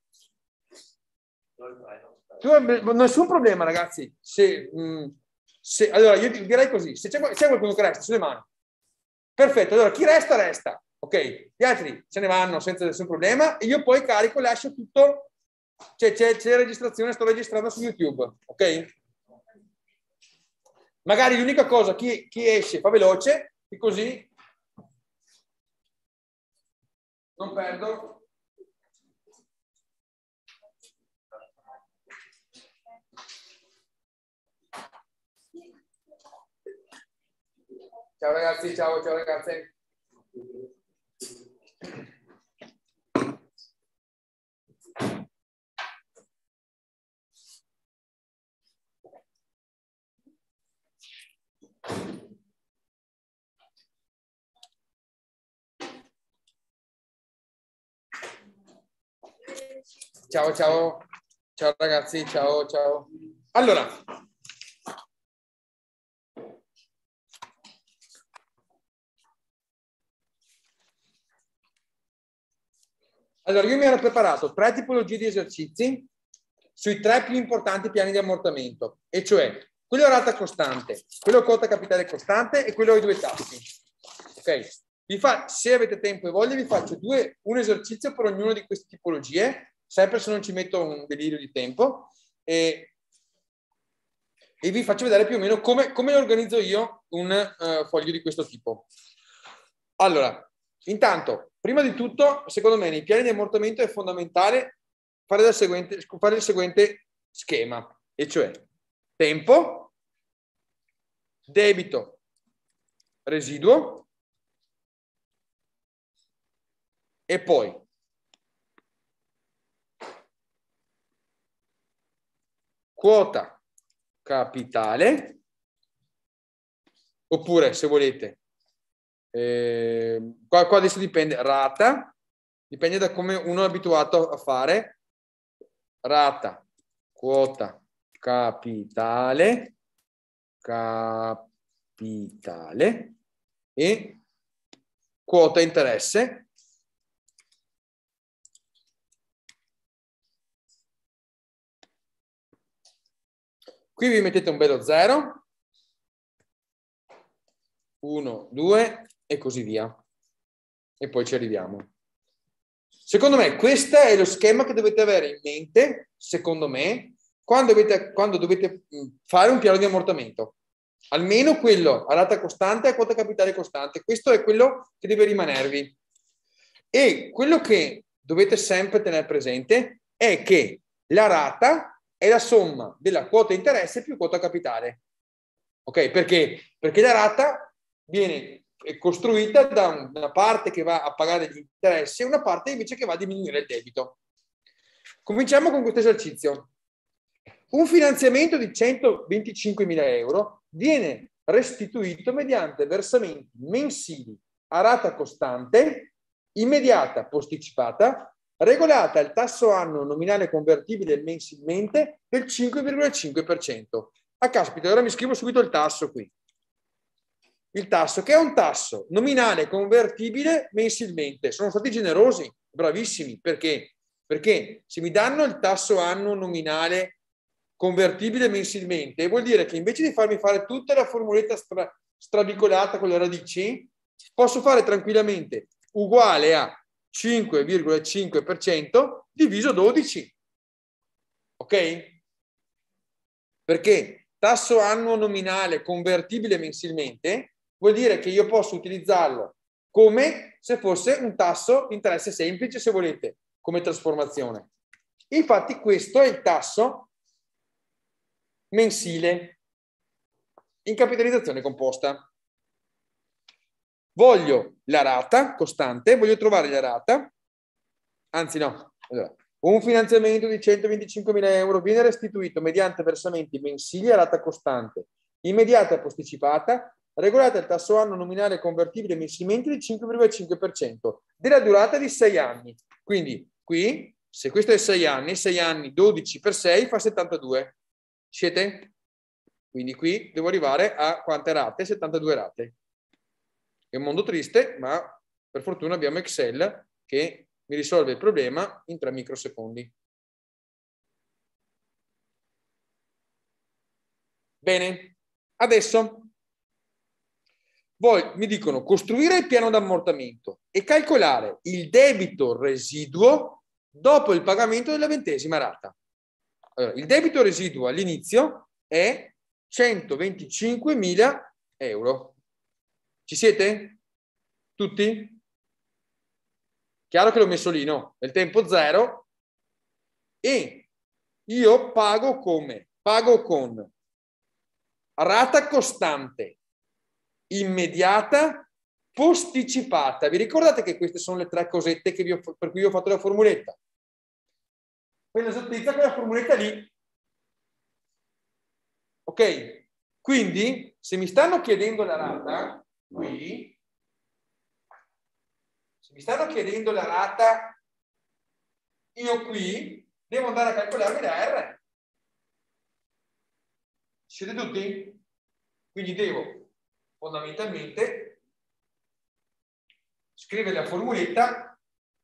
tu, nessun problema, ragazzi. Se, mh, se, allora, io direi così: se c'è, c'è qualcuno che resta, sulle mani. Perfetto, allora chi resta, resta. Ok, gli altri se ne vanno senza nessun problema e io poi carico, lascio tutto. C'è, c'è, c'è registrazione, sto registrando su YouTube. Ok? Magari l'unica cosa, chi, chi esce fa veloce, e così non perdo. Ciao ragazzi, ciao, ciao ragazze. Ciao, ciao, ciao ragazzi, ciao, ciao. Allora, allora io mi ero preparato tre tipologie di esercizi sui tre più importanti piani di ammortamento, e cioè quello a rata costante, quello a quota capitale costante e quello ai due tassi. Ok? Vi fa, se avete tempo e voglia, vi faccio due, un esercizio per ognuna di queste tipologie, sempre se non ci metto un delirio di tempo, e, e vi faccio vedere più o meno come, come organizzo io un uh, foglio di questo tipo. Allora, intanto, prima di tutto, secondo me, nei piani di ammortamento è fondamentale fare, del seguente, fare il seguente schema, e cioè tempo, debito, residuo, e poi quota capitale, oppure, se volete, eh, qua, qua adesso dipende, rata, dipende da come uno è abituato a fare, rata, quota capitale, capitale e quota interesse. Qui vi mettete un bello zero, uno, due e così via. E poi ci arriviamo. Secondo me questo è lo schema che dovete avere in mente, secondo me, quando dovete, quando dovete fare un piano di ammortamento. Almeno quello a rata costante e a quota capitale costante. Questo è quello che deve rimanervi. E quello che dovete sempre tenere presente è che la rata è la somma della quota interesse più quota capitale. Ok? Perché? Perché la rata viene costruita da una parte che va a pagare gli interessi e una parte invece che va a diminuire il debito. Cominciamo con questo esercizio. Un finanziamento di centoventicinquemila euro viene restituito mediante versamenti mensili a rata costante, immediata, posticipata, regolata al tasso annuo nominale convertibile mensilmente del cinque virgola cinque per cento. Ah, caspita, ora mi scrivo subito il tasso qui. Il tasso, che è un tasso nominale convertibile mensilmente. Sono stati generosi, bravissimi. Perché? Perché se mi danno il tasso annuo nominale convertibile mensilmente, vuol dire che invece di farmi fare tutta la formuletta stra, strabicolata con le radici, posso fare tranquillamente uguale a cinque virgola cinque per cento diviso dodici. Ok? Perché tasso annuo nominale convertibile mensilmente vuol dire che io posso utilizzarlo come se fosse un tasso di interesse semplice, se volete, come trasformazione. Infatti questo è il tasso mensile in capitalizzazione composta. Voglio la rata costante, voglio trovare la rata, anzi no, allora, un finanziamento di centoventicinquemila euro viene restituito mediante versamenti mensili a rata costante, immediata e posticipata, regolata il tasso anno nominale convertibile mensilmente di cinque virgola cinque per cento, della durata di sei anni. Quindi qui, se questo è sei anni, sei anni, dodici per sei fa settantadue. Siete? Quindi qui devo arrivare a quante rate? settantadue rate. È un mondo triste, ma per fortuna abbiamo Excel che mi risolve il problema in tre microsecondi. Bene, adesso voi mi dicono costruire il piano d'ammortamento e calcolare il debito residuo dopo il pagamento della ventesima rata. Allora, il debito residuo all'inizio è centoventicinquemila euro. Ci siete? Tutti? Chiaro che l'ho messo lì, no? Nel tempo zero. E io pago come? Pago con rata costante, immediata, posticipata. Vi ricordate che queste sono le tre cosette che vi ho, per cui io ho fatto la formuletta? Quella si utilizza quella formuletta lì. Ok? Quindi, se mi stanno chiedendo la rata, qui, se mi stanno chiedendo la rata, io qui devo andare a calcolarmi la R. Siete tutti? Quindi devo fondamentalmente scrivere la formuletta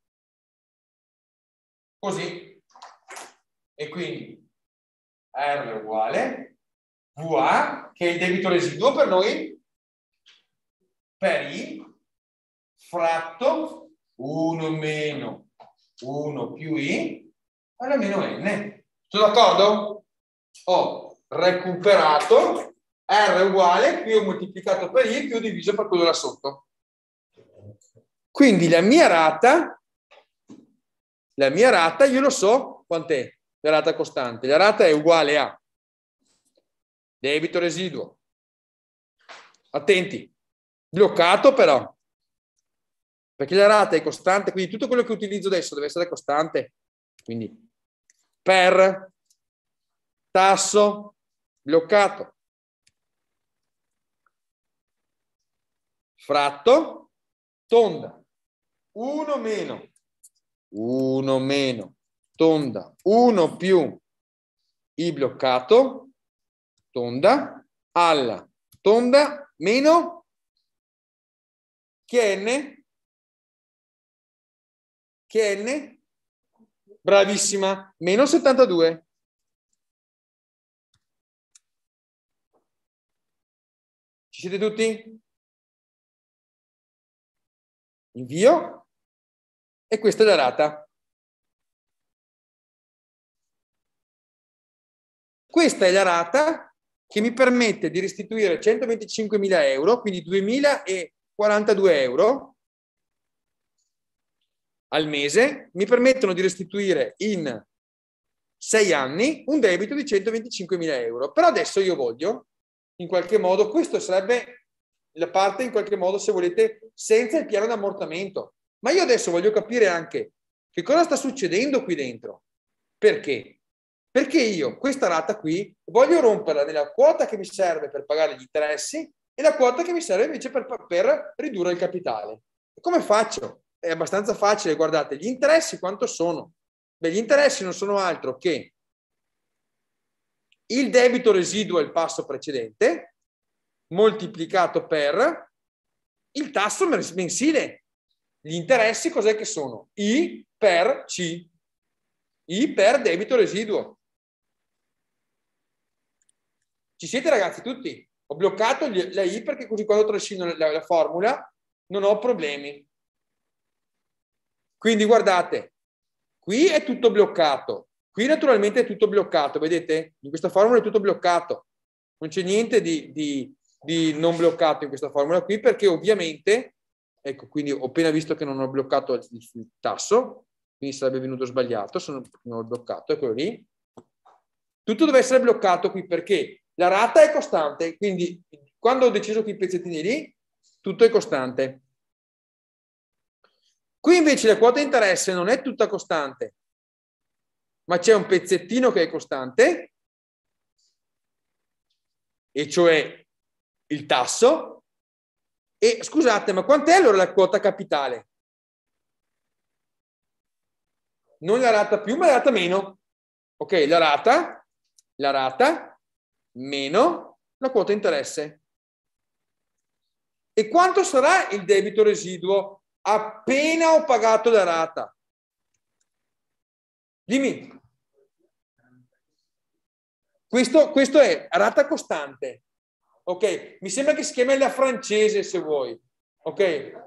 così. E quindi R uguale V A, che è il debito residuo per noi, per I fratto uno meno uno più I alla meno N. Sono d'accordo? Ho recuperato R uguale, qui ho moltiplicato per I più diviso per quello là sotto. Quindi la mia rata, la mia rata, io lo so quant'è la rata costante. La rata è uguale a debito residuo. Attenti, bloccato però, perché la rata è costante, quindi tutto quello che utilizzo adesso deve essere costante. Quindi per tasso bloccato fratto tonda uno meno uno meno tonda uno più I bloccato tonda alla tonda meno chi è N? Chi è N? Bravissima, meno settantadue. Ci siete tutti? Invio. e questa è la rata. Questa è la rata che mi permette di restituire centoventicinquemila euro, quindi duemilaquarantadue euro al mese, mi permettono di restituire in sei anni un debito di centoventicinquemila euro. Però adesso io voglio, in qualche modo, questo sarebbe la parte, in qualche modo, se volete, senza il piano d'ammortamento. Ma io adesso voglio capire anche che cosa sta succedendo qui dentro. Perché? Perché io questa rata qui voglio romperla nella quota che mi serve per pagare gli interessi e la quota che mi serve invece per, per ridurre il capitale. E come faccio? È abbastanza facile, guardate, gli interessi quanto sono? Beh, gli interessi non sono altro che il debito residuo al passo precedente moltiplicato per il tasso mensile. Gli interessi cos'è che sono? I per C. I per debito residuo. Ci siete ragazzi tutti? Ho bloccato gli, la I perché così quando trascino la, la formula non ho problemi. Quindi guardate, qui è tutto bloccato. Qui naturalmente è tutto bloccato, vedete? In questa formula è tutto bloccato. Non c'è niente di, di, di non bloccato in questa formula qui perché ovviamente, ecco, quindi ho appena visto che non ho bloccato il, il tasso, quindi sarebbe venuto sbagliato, sono, non ho bloccato, eccolo lì. Tutto deve essere bloccato qui perché la rata è costante, quindi quando ho deciso quei pezzettini lì, tutto è costante. Qui invece la quota interesse non è tutta costante, ma c'è un pezzettino che è costante, e cioè il tasso. E scusate, ma quant'è allora la quota capitale? Non la rata più, ma la rata meno. Ok, la rata, la rata meno la quota interesse. E quanto sarà il debito residuo appena ho pagato la rata? Dimmi. Questo, questo è rata costante. Ok, mi sembra che si chiami la francese se vuoi. Ok.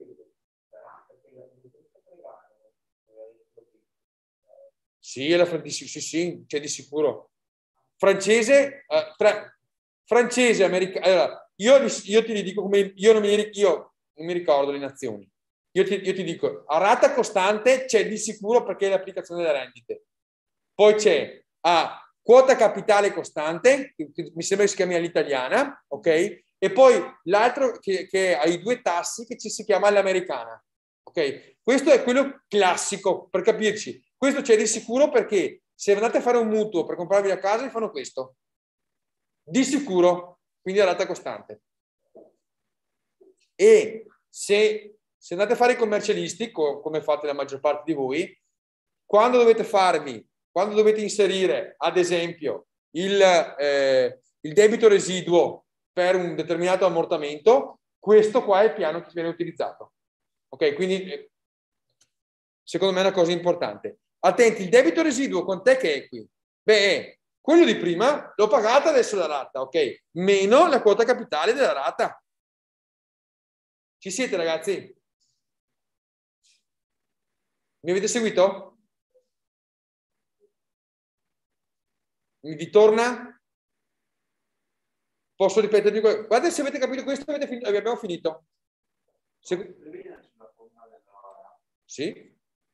Sì, la francese, sì, sì, c'è di sicuro. Francese, eh, tra, francese, americano. Allora, io, io ti dico come io non mi, io non mi ricordo le nazioni. Io ti, io ti dico, a rata costante c'è di sicuro perché è l'applicazione delle rendite. Poi c'è a quota capitale costante, che, che mi sembra che si chiami all'italiana, ok? E poi l'altro che, che ha i due tassi che ci si chiama all'americana, ok? Questo è quello classico, per capirci. Questo c'è di sicuro perché se andate a fare un mutuo per comprarvi la casa, vi fanno questo. Di sicuro, quindi a rata costante. E se, se andate a fare i commercialisti, co, come fate la maggior parte di voi, quando dovete farvi, quando dovete inserire, ad esempio, il, eh, il debito residuo per un determinato ammortamento, questo qua è il piano che viene utilizzato. Ok, quindi eh, secondo me è una cosa importante. Attenti, il debito residuo quant'è che è qui? Beh, quello di prima l'ho pagata, adesso la rata, ok? Meno la quota capitale della rata. Ci siete ragazzi? Mi avete seguito? Mi ritorna? Posso ripetervi? Guardate se avete capito questo, avete finito, abbiamo finito. Se... Sì?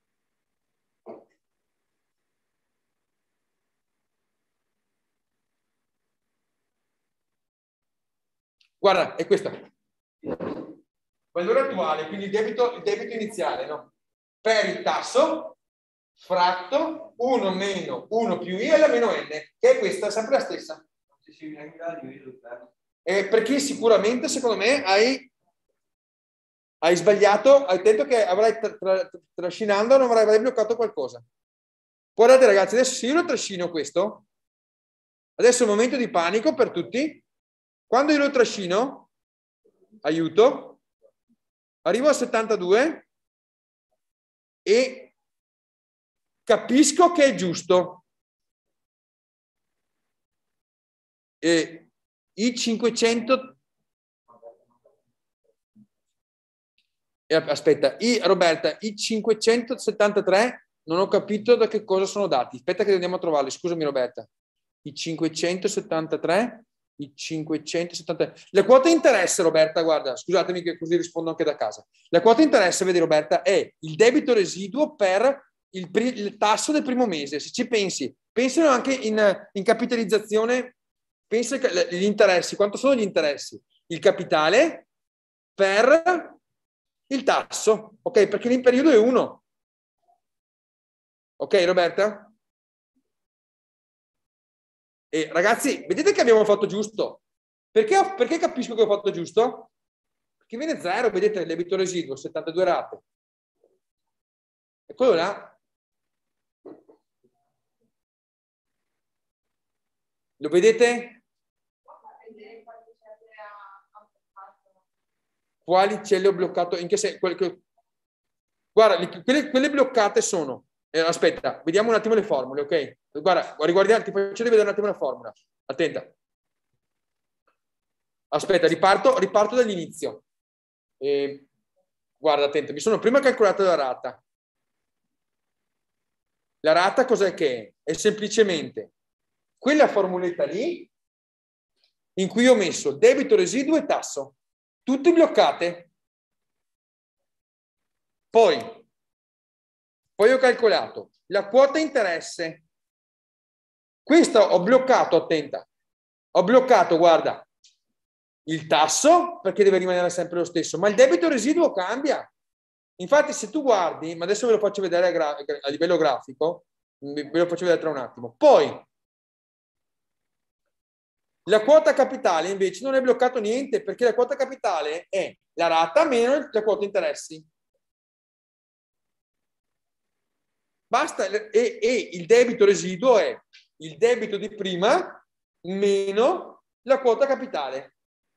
Guarda, è questa. Valore attuale, quindi il debito, il debito iniziale, no? Per il tasso, fratto uno meno uno più I alla meno N, che è questa, sempre la stessa. Eh, perché sicuramente, secondo me, hai, hai sbagliato, hai detto che avrai tra, tra, trascinando non avrai, avrai bloccato qualcosa. Guardate ragazzi, adesso se io lo trascino questo, adesso è un momento di panico per tutti. Quando io lo trascino, aiuto, arrivo a settantadue e capisco che è giusto. E i cinquecento E aspetta, i, Roberta, i cinquecentosettantatré non ho capito da che cosa sono dati. Aspetta che andiamo a trovarli. Scusami Roberta. I cinquecentosettantatré, i cinquecentosettantatré. La quota interesse, Roberta, guarda, scusatemi che così rispondo anche da casa. La quota interesse, vedi Roberta, è il debito residuo per il, il tasso del primo mese. Se ci pensi, pensano anche in, in capitalizzazione, pensa che gli interessi, quanto sono gli interessi? Il capitale per il tasso, ok? Perché il periodo è uno. Ok, Roberta? E ragazzi, vedete che abbiamo fatto giusto? Perché, perché capisco che ho fatto giusto? Perché viene zero, vedete, il debito residuo, settantadue rate. E quello là. Lo vedete? Quali celle ho bloccato? In che senso? Guarda, quelle, quelle bloccate sono... Eh, aspetta, vediamo un attimo le formule, ok? Guarda, riguardiamo, ti faccio vedere un attimo la formula. Attenta. Aspetta, riparto, riparto dall'inizio. Eh, guarda, attenta, mi sono prima calcolato la rata. La rata cos'è che è? È semplicemente quella formuletta lì in cui ho messo debito, residuo e tasso. Tutte bloccate. Poi, poi ho calcolato la quota interesse. Questa ho bloccato, attenta. Ho bloccato, guarda, il tasso perché deve rimanere sempre lo stesso, ma il debito residuo cambia. Infatti se tu guardi, ma adesso ve lo faccio vedere a, a livello grafico, ve lo faccio vedere tra un attimo. Poi, la quota capitale invece non è bloccato niente perché la quota capitale è la rata meno la quota interessi. Basta, e, e il debito residuo è il debito di prima meno la quota capitale.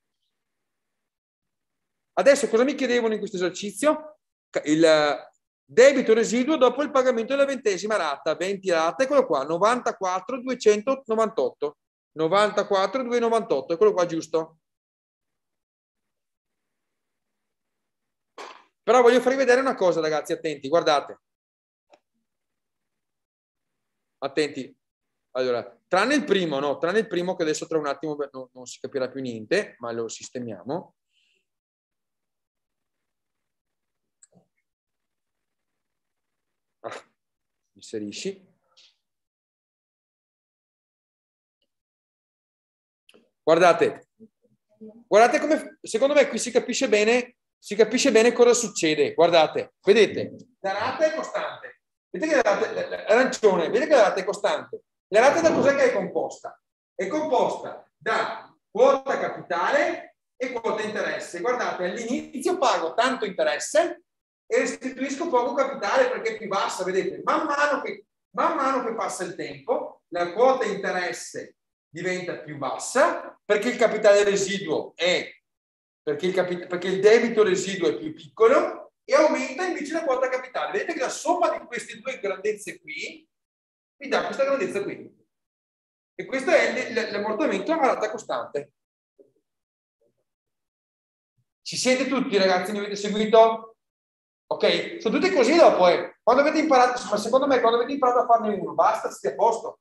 Adesso cosa mi chiedevano in questo esercizio? Il debito residuo dopo il pagamento della ventesima rata, venti rate, eccolo qua, novantaquattro duecentonovantotto. novantaquattro duecentonovantotto, eccolo qua, giusto? Però voglio farvi vedere una cosa, ragazzi, attenti, guardate. Attenti. Allora, tranne il primo, no, tranne il primo che adesso tra un attimo non, non si capirà più niente, ma lo sistemiamo. Ah, inserisci. Guardate, guardate come, secondo me qui si capisce bene, si capisce bene cosa succede. Guardate, vedete, la rata è costante. Vedete che la rata, arancione, vedete che la rata è costante. La rata da cos'è che è composta? È composta da quota capitale e quota interesse. Guardate, all'inizio pago tanto interesse e restituisco poco capitale perché è più bassa, vedete? Man mano che, man mano che passa il tempo, la quota interesse diventa più bassa perché il capitale residuo è perché il, capit- perché il debito residuo è più piccolo e aumenta invece la quota capitale. Vedete che la somma di queste due grandezze qui mi dà questa grandezza qui. E questo è l'ammortamento a rata costante. Ci siete tutti, ragazzi? Mi avete seguito? Ok? Sono tutti così dopo, eh. Quando avete imparato, ma secondo me, quando avete imparato a farne uno, basta, siete a posto.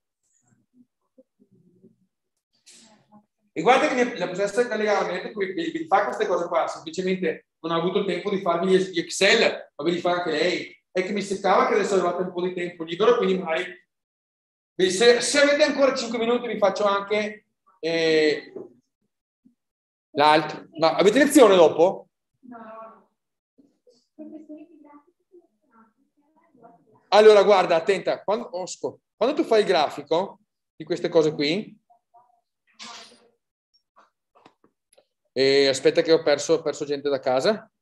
E guarda che la professoressa Gallegaro vi fa queste cose qua, semplicemente non ha avuto il tempo di farvi gli Excel, ma ve li fa anche lei. È che mi seccava che adesso avevate un po' di tempo libero, quindi magari se, se avete ancora cinque minuti vi faccio anche eh, l'altro. Ma avete lezione dopo? No. Allora guarda, attenta, quando, oh, quando tu fai il grafico di queste cose qui, e aspetta che ho perso, ho perso gente da casa.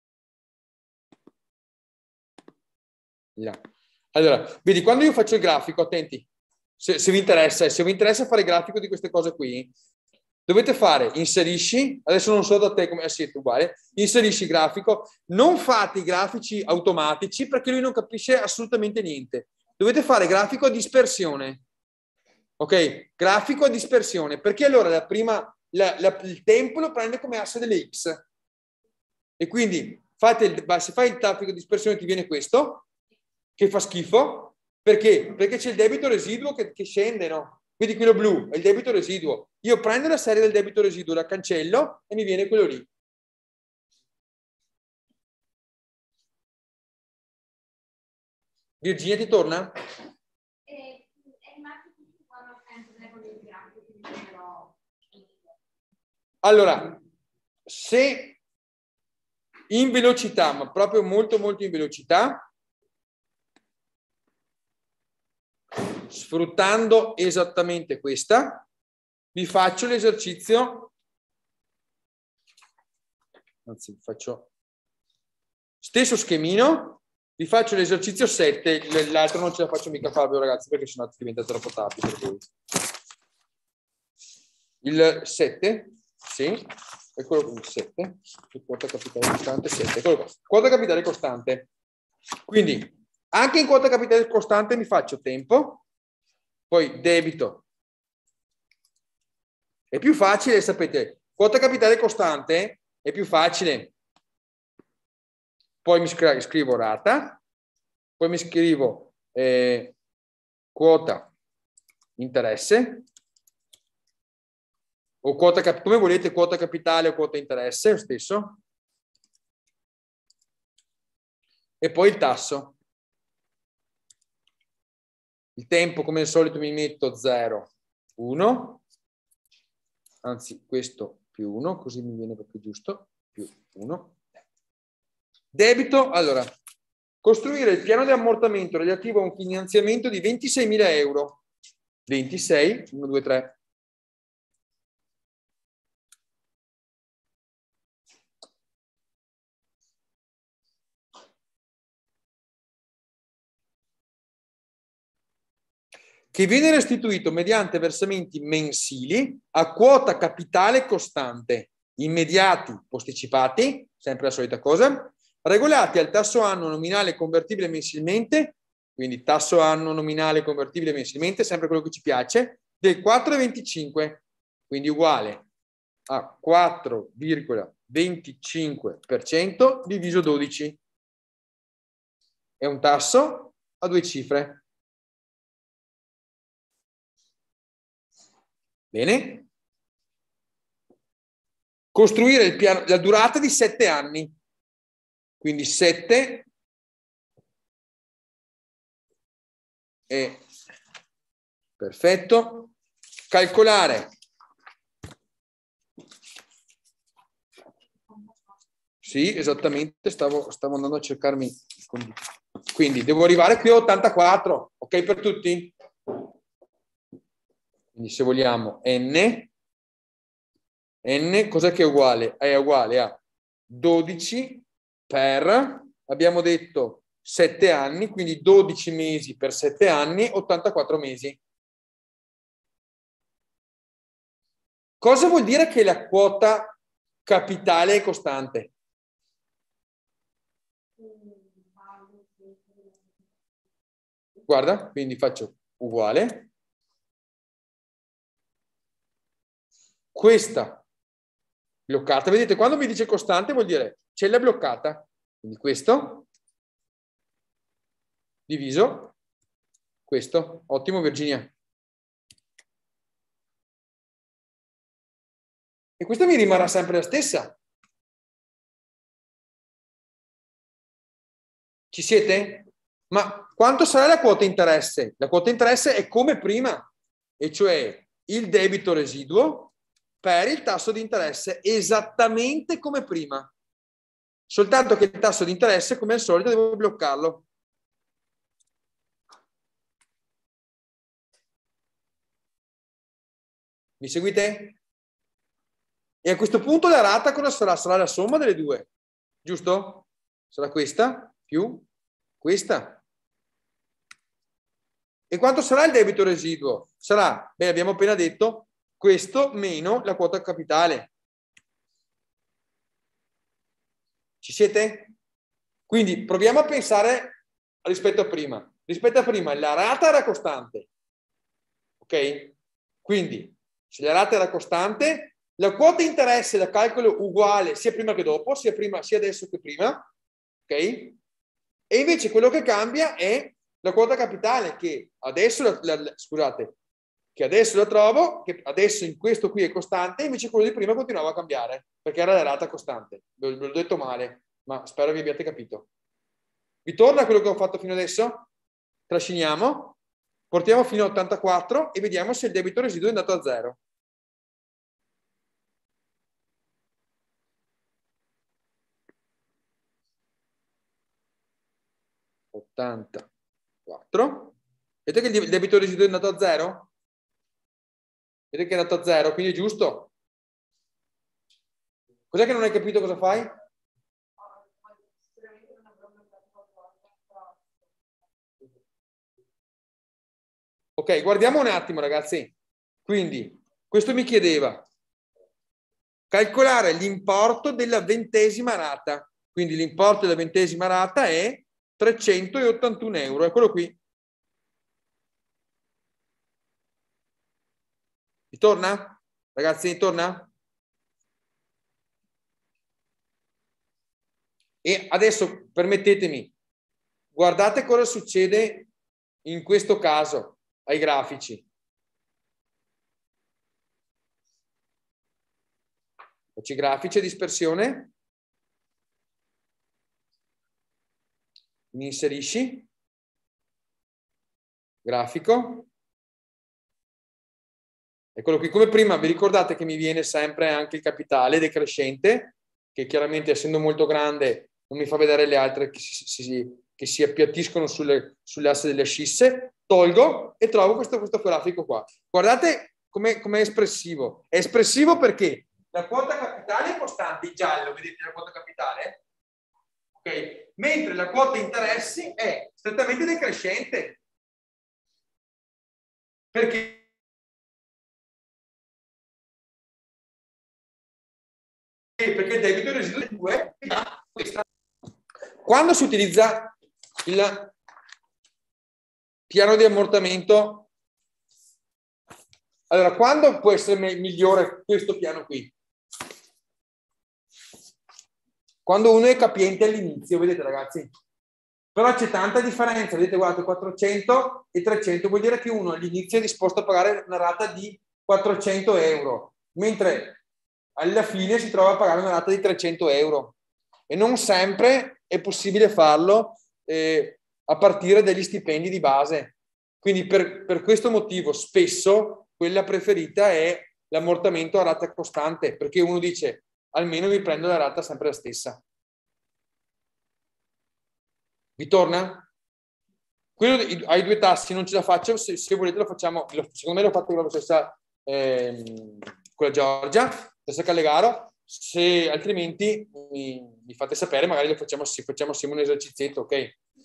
Là. Allora, vedi, quando io faccio il grafico, attenti, se, se vi interessa, se vi interessa fare il grafico di queste cose qui, dovete fare inserisci, adesso non so da te come, eh sì, è uguale, inserisci grafico, non fate i grafici automatici perché lui non capisce assolutamente niente. Dovete fare grafico a dispersione. Ok? Grafico a dispersione, perché allora la prima... La, la, il tempo lo prende come asse delle x e quindi fate il, se fai il traffico di dispersione ti viene questo, che fa schifo. Perché? Perché c'è il debito residuo che, che scende, no? Quindi quello blu è il debito residuo. Io prendo la serie del debito residuo, la cancello e mi viene quello lì. Virginia, ti torna? Allora, se in velocità, ma proprio molto molto in velocità, sfruttando esattamente questa, vi faccio l'esercizio, anzi faccio stesso schemino, vi faccio l'esercizio sette, l'altro non ce la faccio mica farvelo ragazzi perché sennò diventa troppo tardi per voi. Il sette, sì, eccolo il sette, quota capitale costante, sette, eccolo qua, quota capitale costante. Quindi anche in quota capitale costante mi faccio tempo, poi debito. È più facile, sapete, quota capitale costante è più facile. Poi mi scrivo rata, poi mi scrivo eh, quota interesse, o quota cap- come volete, quota capitale o quota interesse, lo stesso, e poi il tasso. Il tempo, come al solito, mi metto zero, uno, anzi questo più uno, così mi viene proprio giusto, più uno. Debito, allora, costruire il piano di ammortamento relativo a un finanziamento di ventiseimila euro. ventisei, uno, due, tre. Che viene restituito mediante versamenti mensili a quota capitale costante, immediati, posticipati, sempre la solita cosa, regolati al tasso annuo nominale convertibile mensilmente, quindi tasso annuo nominale convertibile mensilmente, sempre quello che ci piace, del quattro virgola venticinque, quindi uguale a quattro virgola venticinque per cento diviso dodici. È un tasso a due cifre. Bene? Costruire il piano, la durata di sette anni. Quindi sette è perfetto. Calcolare. Sì, esattamente, stavo, stavo andando a cercarmi. Quindi devo arrivare qui a ottantaquattro, ok per tutti? Quindi se vogliamo n, n cos'è che è uguale? È uguale a dodici per, abbiamo detto sette anni, quindi dodici mesi per sette anni, ottantaquattro mesi. Cosa vuol dire che la quota capitale è costante? Guarda, quindi faccio uguale. Questa bloccata, vedete, quando mi dice costante vuol dire cella bloccata, quindi questo diviso questo. Ottimo Virginia. E questa mi rimarrà sempre la stessa. Ci siete? Ma quanto sarà la quota interesse? La quota interesse è come prima, e cioè il debito residuo per il tasso di interesse, esattamente come prima. Soltanto che il tasso di interesse, come al solito, devo bloccarlo. Mi seguite? E a questo punto la rata cosa sarà? Sarà la somma delle due, giusto? Sarà questa più questa. E quanto sarà il debito residuo? Sarà, beh, abbiamo appena detto, questo meno la quota capitale. Ci siete? Quindi proviamo a pensare rispetto a prima. Rispetto a prima la rata era costante. Ok? Quindi se la rata era costante, La quota interesse la calcolo uguale sia prima che dopo, sia, prima, sia adesso che prima, ok? E invece quello che cambia è la quota capitale, che adesso la, la, scusate, che adesso la trovo, che adesso in questo qui è costante, invece quello di prima continuava a cambiare, perché era la rata costante. Ve l'ho detto male, ma spero vi abbiate capito. Vi torna quello che ho fatto fino adesso? Trasciniamo, portiamo fino a ottantaquattro e vediamo se il debito residuo è andato a zero. ottantaquattro. Vedete che il debito residuo è andato a zero? Vedete che è andato a zero, quindi è giusto. Cos'è che non hai capito cosa fai? Ok, guardiamo un attimo, ragazzi. Quindi, questo mi chiedeva calcolare l'importo della ventesima rata. Quindi l'importo della ventesima rata è trecentottantuno euro. Eccolo qui. Vi torna? Ragazzi, torna? E adesso permettetemi, guardate cosa succede in questo caso ai grafici. Faccio i grafici a dispersione. Mi inserisci. Grafico. Eccolo qui. Come prima, vi ricordate che mi viene sempre anche il capitale decrescente, che chiaramente essendo molto grande non mi fa vedere le altre che si, si, che si appiattiscono sulle, sulle asse delle ascisse. Tolgo e trovo questo, questo grafico qua. Guardate com'è com espressivo. È espressivo perché la quota capitale è costante, in giallo, vedete la quota capitale? Ok? Mentre la quota interessi è strettamente decrescente. Perché? Perché il debito residuo di due è questa. Quando si utilizza il piano di ammortamento, allora quando può essere migliore questo piano qui? Quando uno è capiente all'inizio, vedete ragazzi? Però c'è tanta differenza, vedete, guardate, quattrocento e trecento vuol dire che uno all'inizio è disposto a pagare una rata di quattrocento euro, mentre alla fine si trova a pagare una rata di trecento euro. E non sempre è possibile farlo eh, a partire dagli stipendi di base. Quindi per, per questo motivo spesso quella preferita è l'ammortamento a rata costante, perché uno dice almeno mi prendo la rata sempre la stessa. Vi torna? Quello ai due tassi non ce la faccio, se, se volete lo facciamo, secondo me l'ho fatto con la stessa ehm, con la Giorgia, stessa Callegaro, se altrimenti mi, mi fate sapere, magari lo facciamo, se facciamo assieme un esercizietto, ok?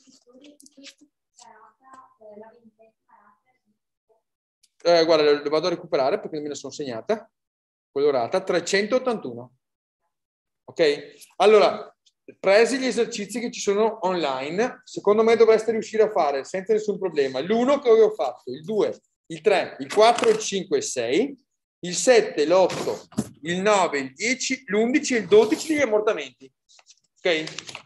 Eh, guarda, lo vado a recuperare perché me la sono segnata, colorata, trecentottantuno. Ok? Allora, presi gli esercizi che ci sono online, secondo me dovreste riuscire a fare senza nessun problema l'uno che avevo fatto, il due, il tre, il quattro, il cinque e il sei, il sette, l'otto, il nove, il dieci, l'undici e il dodici degli ammortamenti. Ok?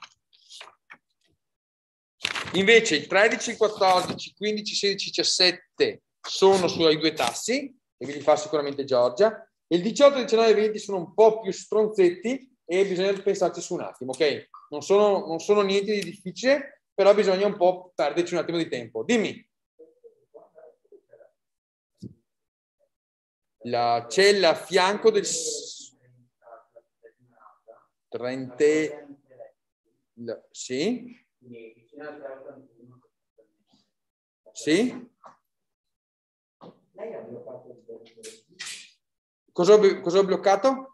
Invece il tredici, il quattordici, il quindici, sedici, diciassette sono sui due tassi, e ve li fa sicuramente Giorgia, e il diciotto, diciannove e venti sono un po' più stronzetti e bisogna pensarci su un attimo, ok? Non sono, non sono niente di difficile, però bisogna un po' perderci un attimo di tempo. Dimmi. La cella a fianco del trenta, sì? Sì? Cosa ho, cosa ho bloccato?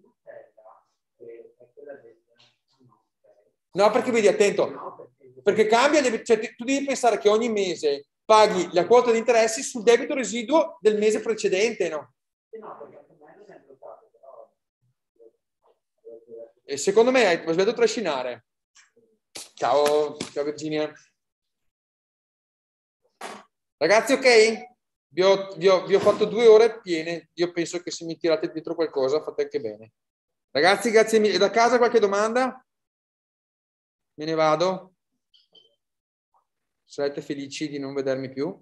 No, perché vedi, attento, perché cambia, cioè, tu devi pensare che ogni mese paghi la quota di interessi sul debito residuo del mese precedente, no? E secondo me hai sbagliato a trascinare. Ciao, ciao Virginia. Ragazzi, ok? Vi ho, vi, ho, vi ho fatto due ore piene, io penso che se mi tirate dietro qualcosa fate anche bene. Ragazzi, grazie mille. Da casa qualche domanda? Me ne vado. Sarete felici di non vedermi più?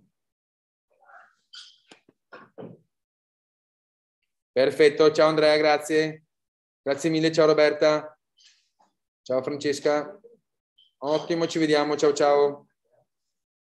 Perfetto, ciao Andrea, grazie. Grazie mille, ciao Roberta. Ciao Francesca. Ottimo, ci vediamo, ciao ciao.